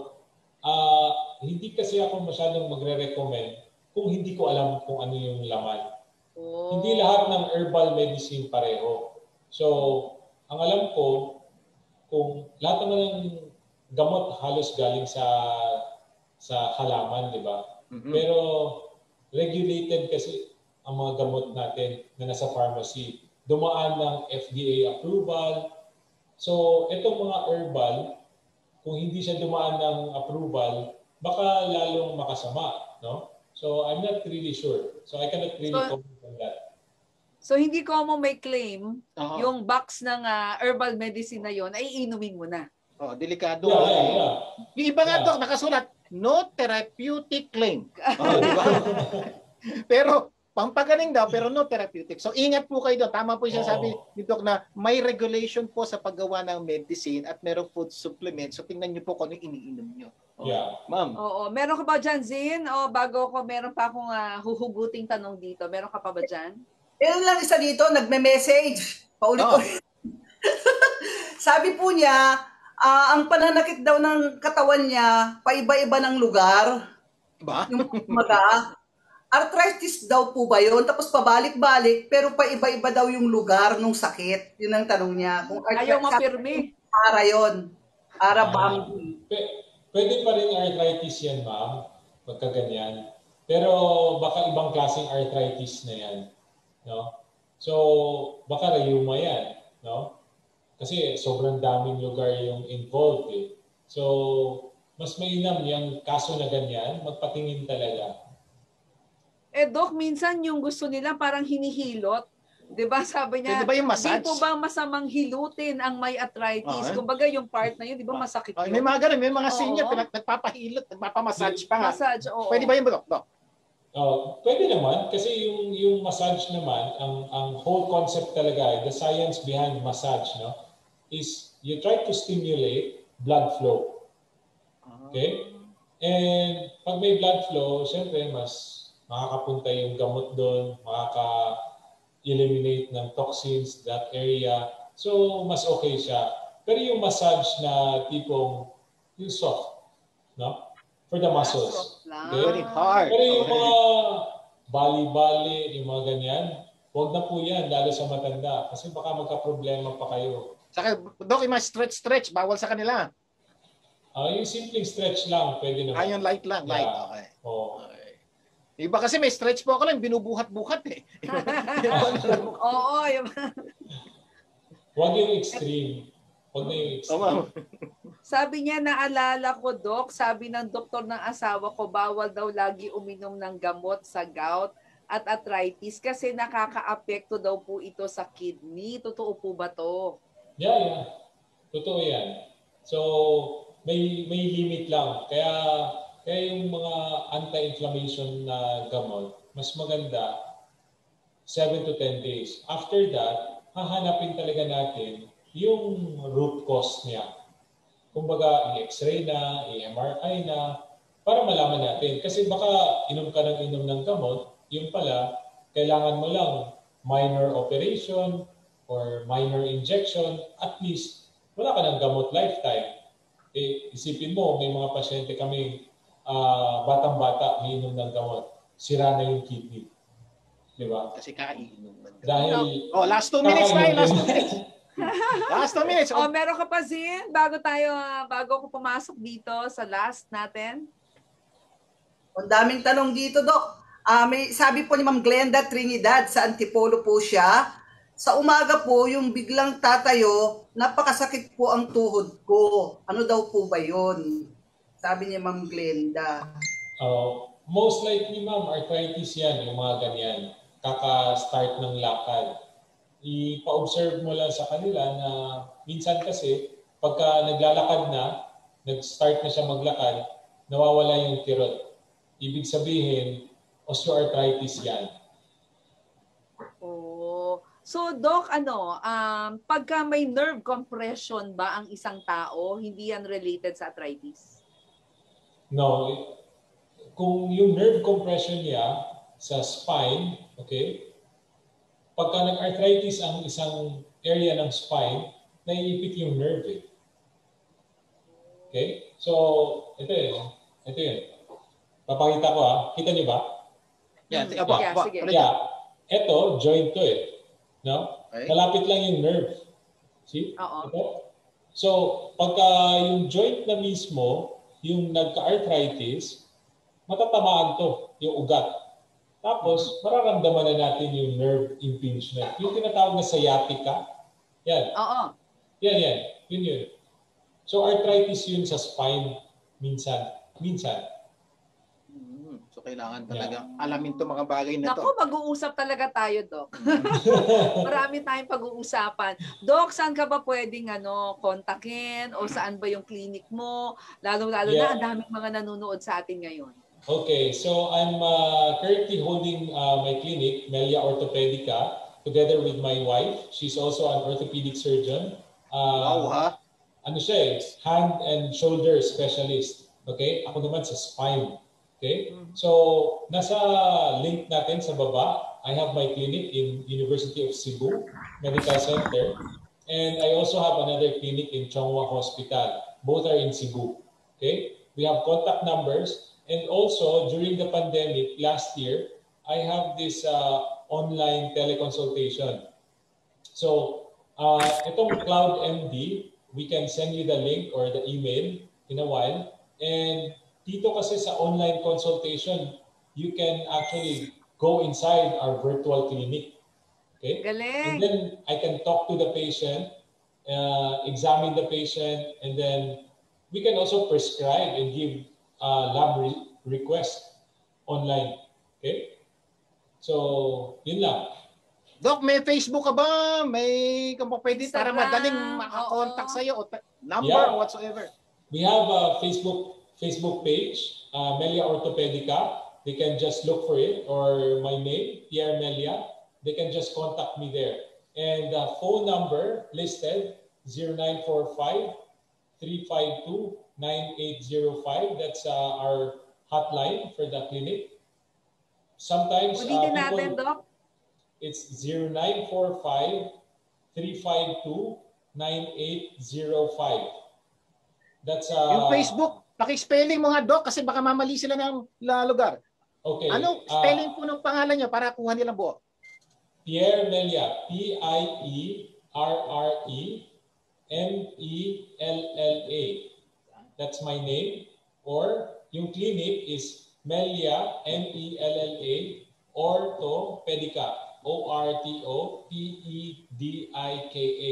uh, hindi kasi ako masyadong magre-recommend kung hindi ko alam kung ano yung laman. Oh. Hindi lahat ng herbal medicine pareho. So, ang alam ko, kung lahat naman ng gamot halos galing sa sa halaman, di ba? Mm-hmm. Pero regulated kasi ang mga gamot natin na nasa pharmacy. Dumaan ng F D A approval. So, itong mga herbal, kung hindi siya dumaan ng approval, baka lalong makasama, no? So, I'm not really sure. So, I cannot really so, comment on that. So, hindi ko mo may claim, uh-huh. yung box ng uh, herbal medicine na yon ay inumin mo na. Oh, delikado. Yeah, yeah, yeah. Yung iba nga yeah. to, nakasulat, no therapeutic claim. Oh, di ba? Pero, pampagaling daw, pero no therapeutic. So, ingat po kayo doon. Tama po siya oh. sabi ni Doc na may regulation po sa paggawa ng medicine at merong food supplement. So, tingnan niyo po kung ano iniinom niyo. Oh. Yeah. Ma'am. Oo. Meron ka ba dyan, Zin? O bago ko, meron pa akong uh, huhuguting tanong dito. Meron ka pa ba dyan? Meron lang isa dito, nagme-message. Paulit-ulit. Oh. Sabi po niya, uh, ang pananakit daw ng katawan niya, paiba-iba ng lugar. Ba? Yung maga. Arthritis daw po ba yun? Tapos pabalik-balik, pero paiba-iba daw yung lugar ng sakit. Yun ang tanong niya. Kung ayaw mapirmi. Ara yun. Ara bang. Uh, pwede pa rin arthritis yan, ma'am. Pagkaganyan. Pero baka ibang klaseng arthritis na yan. No? So, baka rheuma yan. No? Kasi sobrang daming lugar yung involved. Eh. So, mas mainam yung kaso na ganyan, magpatingin talaga. Eh, Doc, minsan yung gusto nila parang hinihilot. Diba? Sabi niya, diba yung massage? Di po ba masamang hilutin ang may arthritis? Oh, eh? Kumbaga yung part na yun, di ba masakit oh, yun? May mga ganun, may mga senior, pinag nagpapahilot, nagpapamassage pa nga. Massage, oo. Pwede ba yun, Doc? Doc? Uh, pwede naman, kasi yung, yung massage naman, ang, ang whole concept talaga, the science behind massage, no, is you try to stimulate blood flow. Okay? And pag may blood flow, syempre, mas makakapunta yung gamot doon, makaka-eliminate ng toxins that area. So, mas okay siya. Pero yung massage na tipong yung soft, no? For the muscles. Okay? Very hard. Pero yung mga bali-bali, yung mga ganyan, huwag na po yan, lalo sa matanda. Kasi baka magka-problema pa kayo. Saka, Doc, yung mga stretch-stretch, bawal sa kanila. Uh, yung simpleng stretch lang, pwede naman. Ah, yung light lang, light. Yeah. Okay. Oh. Okay. Iba kasi may stretch po ako lang, binubuhat-buhat eh. Oo. Huwag yung extreme. Huwag na yung extreme. Oh, sabi niya, naalala ko, Doc, sabi ng doktor ng asawa ko, bawal daw lagi uminom ng gamot sa gout at arthritis kasi nakaka-apekto daw po ito sa kidney. Totoo po ba to? Yeah, yeah. Totoo yan. So, may may limit lang. Kaya Kaya yung mga anti-inflammation na gamot, mas maganda seven to ten days. After that, hahanapin talaga natin yung root cause niya. Kumbaga, i-x-ray na, i-M R I na, para malaman natin. Kasi baka inom ka ng inom ng gamot, yung pala, kailangan mo lang minor operation or minor injection, at least wala ka ng gamot lifetime. Eh, isipin mo, may mga pasyente kami, Uh, batang-bata, umiinom ng gamot, sira na yung kidney. Di ba? Kasi kaiinom. Dahil... Oh, last two minutes tayo, last two minutes. Last two minutes. Oh, meron ka pa, Zin? Bago tayo, bago ko pumasok dito sa last natin. Ang daming tanong dito, Doc. Uh, may, sabi po ni Ma'am Glenda Trinidad, sa Antipolo po siya. Sa umaga po, yung biglang tatayo, napakasakit po ang tuhod ko. Ano daw po ba yun? Sabi niya, Ma'am Glenda. Uh, most likely, ma'am, arthritis yan, yung mga ganyan. kaka-start ng lakad. Ipa-observe mo lang sa kanila na minsan kasi pagka naglalakad na, nag-start na siya maglakad, nawawala yung kirot. Ibig sabihin, osteoarthritis yan. Oh. So, Doc, ano, um, pagka may nerve compression ba ang isang tao, hindi yan related sa arthritis? No. Kung yung nerve compression niya sa spine, okay, pagka nag-arthritis ang isang area ng spine, naiipit yung nerve eh. Okay? So, ito yun. Ito yun. Papakita ko ah. Kita niyo ba? Yeah, Hmm. aba, Yeah, aba. sige. Ano Yeah. Ito, joint to eh. No? Okay. Malapit lang yung nerve. See? Oo. Ito. So, pagka yung joint na mismo, yung nagka-arthritis, matatamaan to, yung ugat. Tapos, mararamdaman na natin yung nerve impingement. Yung tinatawag na sciatica. Yan. Oo. Yan, yan. Yun yun. So, arthritis yun sa spine minsan. Minsan. Mm, so kailangan talaga alamin to mga bagay na to. Naku, mag-uusap talaga tayo, Doc. Marami tayong pag-uusapan. Doc, saan ka ba pwedeng ano, kontakin o saan ba yung clinic mo? Lalo-lalo Yeah. na ang daming mga nanonood sa atin ngayon. Okay, so I'm uh, currently holding uh, my clinic, Mella Orthopaedica, together with my wife. She's also an orthopedic surgeon. Uh, Wow, ha? Ano siya eh, hand and shoulder specialist. Okay? Ako naman sa spine. Okay? So, nasa link natin sa baba, I have my clinic in University of Cebu Medical Center. And I also have another clinic in Chongwa Hospital. Both are in Cebu. Okay? We have contact numbers. And also, during the pandemic last year, I have this uh, online teleconsultation. So, uh, itong Cloud M D, we can send you the link or the email in a while. And dito kasi sa online consultation, you can actually go inside our virtual clinic. Okay? Galing! And then I can talk to the patient, uh, examine the patient, and then we can also prescribe and give uh, lab re request online. Okay? So, yun lang. Doc, may Facebook ka ba? May kung pwede para Instagram, madaling makakontakt oo. sa'yo o number Yeah. or whatsoever. We have a Facebook Facebook page, uh, Mella Orthopaedica. They can just look for it, or my name, Pierre Mella. They can just contact me there. And the phone number listed, zero nine four five, three five two, nine eight zero five. That's uh, our hotline for the clinic. Sometimes uh, Ulitin natin, people, Doc. it's zero nine four five, three five two, nine eight zero five. That's uh, Yung Facebook, paki-spelling mo nga, Doc, kasi baka mamali sila ng la- lugar. okay. Anong uh, spelling po ng pangalan niyo para kuha nilang buo? Pierre Mella, P I E R R E M E L L A. That's my name. Or yung clinic is Mella, M E L L A, Orthopaedica, O R T O P E D I K A.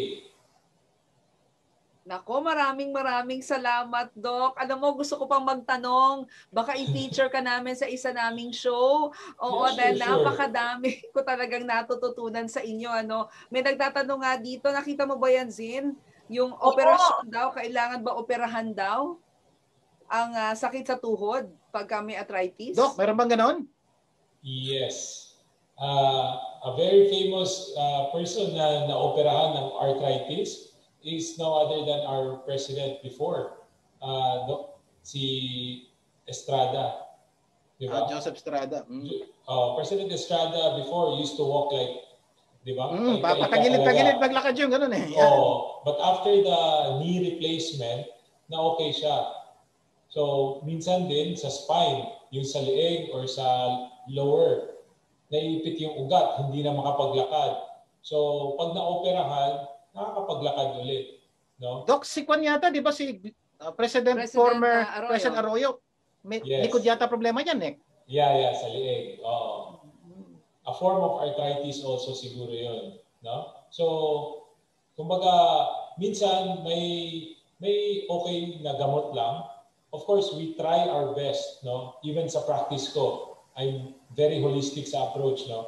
Nako, maraming maraming salamat, Doc. Alam mo, gusto ko pang magtanong. Baka i-feature ka namin sa isa naming show. Oo, Yeah, sure, dahil sure. napakadami ko talagang natututunan sa inyo. Ano? May nagtatanong nga dito, nakita mo ba yan, Zin? Yung operasyon daw, kailangan ba operahan daw ang uh, sakit sa tuhod pagka may arthritis? Doc, meron bang ganon? Yes. Uh, a very famous uh, person na naoperahan ng arthritis is no other than our president before, uh, no, si Estrada. Di Ah, ba? Joseph Estrada. Mm. Uh, President Estrada before used to walk like, di ba? Mm, Paika-ika papatagilid-tagilid talaga. maglakad yung ganun eh. Yan. Oh, but after the knee replacement, na okay siya. So, minsan din sa spine, yung sa leeg or sa lower, naiipit yung ugat, hindi na makapaglakad. So, pag na-operahan, nakakapaglakad ulit. No? Doc, si Kwan yata, di ba si uh, President, President, former uh, Arroyo. President Arroyo, may Yes. likod yata problema niyan eh. Yeah, yeah, sa leeg. Oo. A form of arthritis also siguro yun. No? So, kumbaga, minsan may may okay na gamot lang. Of course, we try our best. No? Even sa practice ko, I'm very holistic sa approach. No?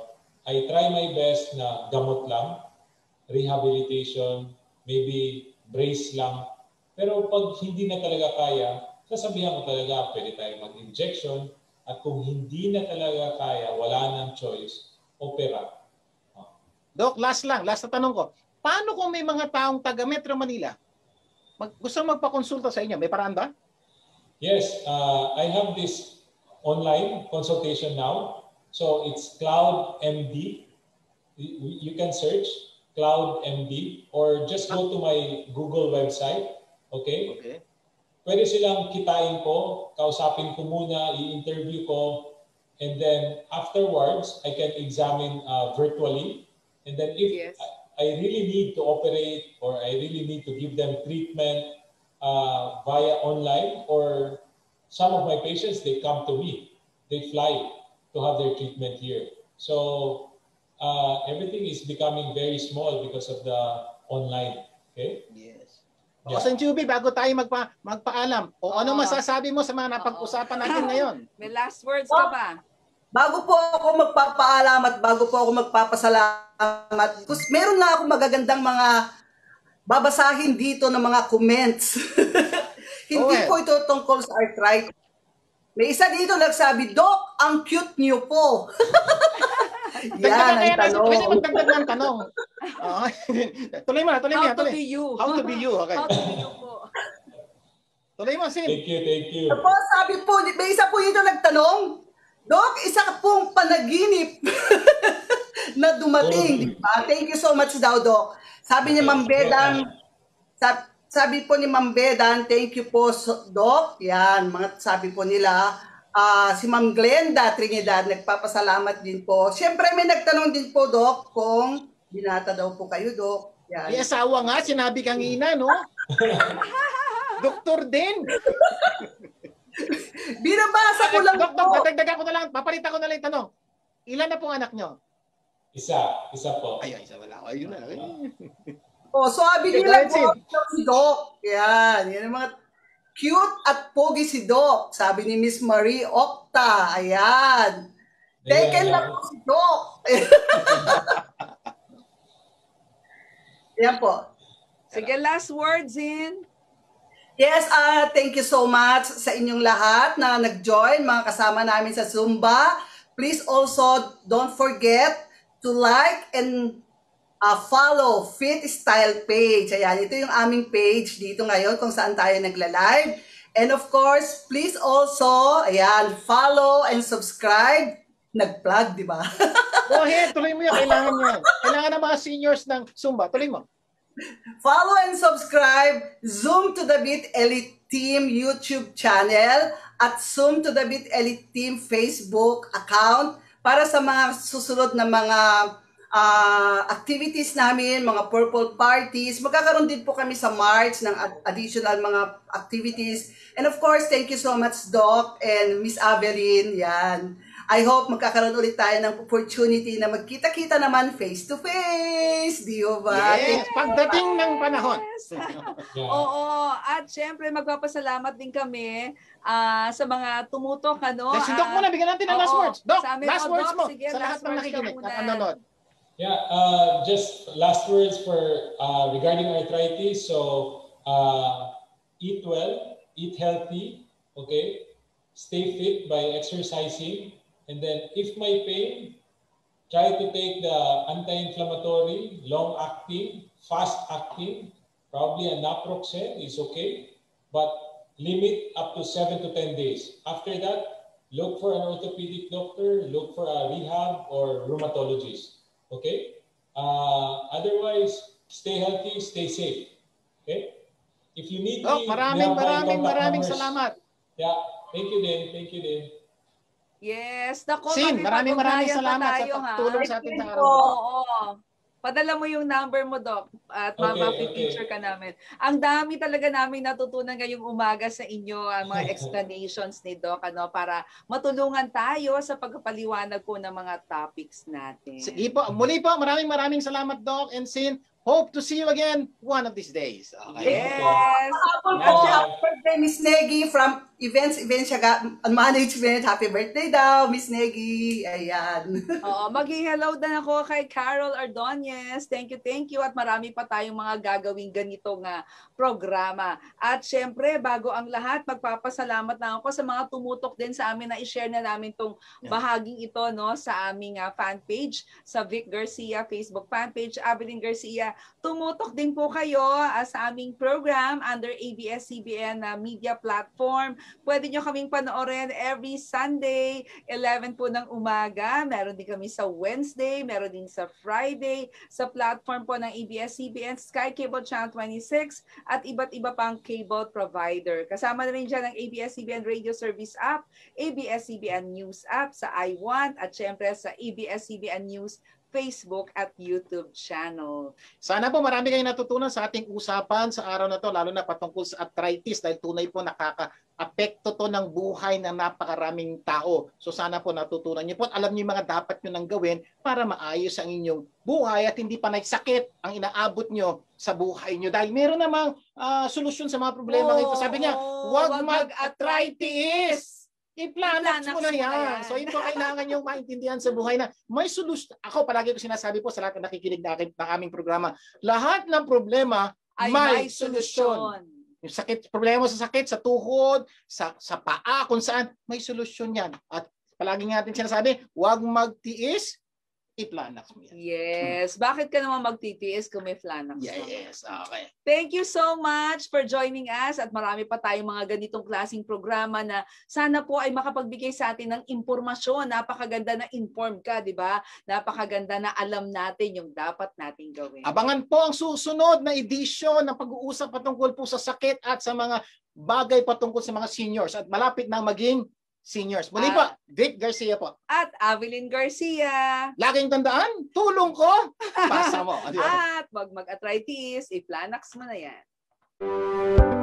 I try my best na gamot lang, rehabilitation, maybe brace lang. Pero pag hindi na talaga kaya, sasabihan ko talaga, pwede tayo mag-injection. At kung hindi na talaga kaya, wala nang choice, opera. Oh. Doc, last lang, last na tanong ko. Paano kung may mga taong taga Metro Manila? Mag, gusto magpakonsulta sa inyo, may paraan ba? Yes, uh, I have this online consultation now. So it's Cloud M D. You can search Cloud M D or just go to my Google website. Okay? Okay. Pwede silang kitain ko, kausapin ko muna, i-interview ko, and then afterwards, I can examine uh, virtually. And then if Yes. I, I really need to operate or I really need to give them treatment uh, via online, or some of my patients, they come to me. They fly to have their treatment here. So uh, everything is becoming very small because of the online. Okay? Yes. Yeah. O, ZIN Chuvie, bago tayo magpa, magpaalam, o ano Oo. masasabi mo sa mga napag-usapan natin ngayon? May last words ka ba? Bago po ako magpapaalam at bago po ako magpapasalamat, kus- meron na ako magagandang mga babasahin dito ng mga comments. Hindi Oh, eh. po ito tungkol sa arthritis. May isa dito nagsabi, Doc, ang cute niyo po. Yan ang tanong. Pwede magdagdag ng tanong. Oo. Tuloy mo na, tuloy mo How na. to Tuloy. be you. How to be you. Okay. How to be you po. Tuloy mo, Sin. Thank you, thank you. Po, sabi po, may isa po dito nagtanong, Doc, isa ka pong panaginip na dumating, di ba? Thank you so much daw, Doc. Sabi ni Ma'am Bedan, sabi, sabi po ni Ma'am Bedan, thank you po, so, Doc. Yan, mga sabi po nila, ah, si Ma'am Glenda Trinidad, nagpapasalamat din po. Siyempre, may nagtanong din po, Doc, kung binata daw po kayo, Doc. Yan. May asawa nga, sinabi kanina, no? Doktor din. Binabasa ko lang Dok, po. Dok, dadagdagan ko na lang, papalitan ko na lang yung tanong. Ilan na pong anak nyo? Isa, isa po. Ay, ay, isa wala. Ayun na. Oh, so sabi Okay, nila go ahead, po, si Doc. Yan, yan ang mga cute at pogi si Doc. Sabi ni Miss Marie Octa. Ayan. Taken Ayan, lang ayan. po si Doc. Yan po. Sige, last words, Zin. Yes, uh, thank you so much sa inyong lahat na nag-join, mga kasama namin sa Zumba. Please also don't forget to like and uh, follow Fit Style page. Ayan, ito yung aming page dito ngayon kung saan tayo nagla-live. And of course, please also, ayan, follow and subscribe. Nag-plug, di ba? Go ahead, tuloy mo yan. Kailangan mo yan. Kailangan ng mga seniors ng Zumba. Tuloy mo. Follow and subscribe Zoom to the Beat Elite Team YouTube channel at Zoom to the Beat Elite Team Facebook account para sa mga susunod na mga uh, activities namin, mga purple parties. Magkakaroon din po kami sa March ng ad- additional mga activities. And of course, thank you so much, Doc and Miss Avelynn. Yan. I hope magkakaroon ulit tayo ng opportunity na magkita-kita naman face-to-face. Di ba? Yes, pagdating ng panahon. Yeah. Oo. At syempre, magpapasalamat din kami ah, sa mga tumutok. Ano, Si Doc ah, muna, bigyan natin ng last oo, words. Doc, sa amin, last oh, words Doc, mo sige, sa lahat last ng words ka nakikinig muna. at nanonood. Yeah, uh, just last words for uh, regarding arthritis. So, uh, eat well, eat healthy, okay? Stay fit by exercising. And then, if may pain, try to take the anti-inflammatory, long-acting, fast-acting. Probably a naproxen is okay, but limit up to seven to ten days. After that, look for an orthopedic doctor, look for a rehab or rheumatologist. Okay? Uh, otherwise, stay healthy, stay safe. Okay? If you need Doc, me, maraming we have my maraming contact maraming numbers. salamat. Yeah. Thank you din. Thank you din. Yes. Naku, Sin, maraming maraming makipag-ugnayan pa salamat sa tayo, ha? pagtulong sa atin sa Thank you araw. po. Oo. Padala mo yung number mo, Doc. At Okay, mapapipicture okay. ka namin. Ang dami talaga namin natutunan ngayong umaga sa inyo, ang mga explanations ni Doc, ano, para matulungan tayo sa pagpapaliwanag po ng mga topics natin. Sige po, muli po, maraming maraming salamat, Doc and Sin. Hope to see you again one of these days. Okay. Yes. Apple po, happy birthday, Miss Negi from events, Evensia management. Happy birthday daw, Miss Negi. Ayan. Oo, mag-hello din ako kay Carol Ordonez. Thank you, thank you. At marami pa tayong mga gagawing ganitong uh, programa. At syempre, bago ang lahat, magpapasalamat na ako sa mga tumutok din sa amin na i-share na namin tong bahaging ito no sa aming uh, fan page, sa Vic Garcia Facebook fan page, Avelynn Garcia. Tumutok din po kayo uh, sa aming program under A B S C B N uh, media platform. Pwede nyo kaming panoorin every Sunday, eleven po ng umaga. Meron din kami sa Wednesday, meron din sa Friday, sa platform po ng A B S C B N, Sky Cable Channel twenty-six, at iba't iba pang cable provider. Kasama na rin dyan ang A B S C B N Radio Service App, A B S C B N News App sa I Want, at syempre sa A B S C B N News Facebook at YouTube channel. Sana po marami kayong natutunan sa ating usapan sa araw na to, lalo na patungkol sa arthritis dahil tunay po nakaka-apekto to ng buhay ng napakaraming tao. So sana po natutunan niyo po at alam niyo yung mga dapat niyo nang gawin para maayos ang inyong buhay at hindi pa nagsakit ang inaabot niyo sa buhay niyo. Dahil meron namang uh, solusyon sa mga problema oh, ito. Sabi niya, huwag mag-arthritis. I-planax mo na yan. yan. So ito kailangan nyo maintindihan sa buhay na may solusyon. Ako palagi ko sinasabi po sa lahat na nakikinig na akin, ng aming programa, lahat ng problema ay may, may solusyon. Yung sakit, problema sa sakit, sa tuhod, sa, sa paa, kung saan, may solusyon yan. At palagi natin sinasabi, huwag magtiis, i-planax mo yan. Yes. Bakit ka naman magtitiis kung may planax? Yes. Okay. Thank you so much for joining us at marami pa tayong mga ganitong klaseng programa na sana po ay makapagbigay sa atin ng impormasyon. Napakaganda na informed ka, di ba? Napakaganda na alam natin yung dapat nating gawin. Abangan po ang susunod na edisyon ng pag-uusap patungkol po sa sakit at sa mga bagay patungkol sa mga seniors at malapit na maging seniors. Muli po, Vic Garcia po. At Avelynn Garcia. Laging tandaan, tulong ko, pasa mo. At wag mag-arthritis, i-planax mo na yan.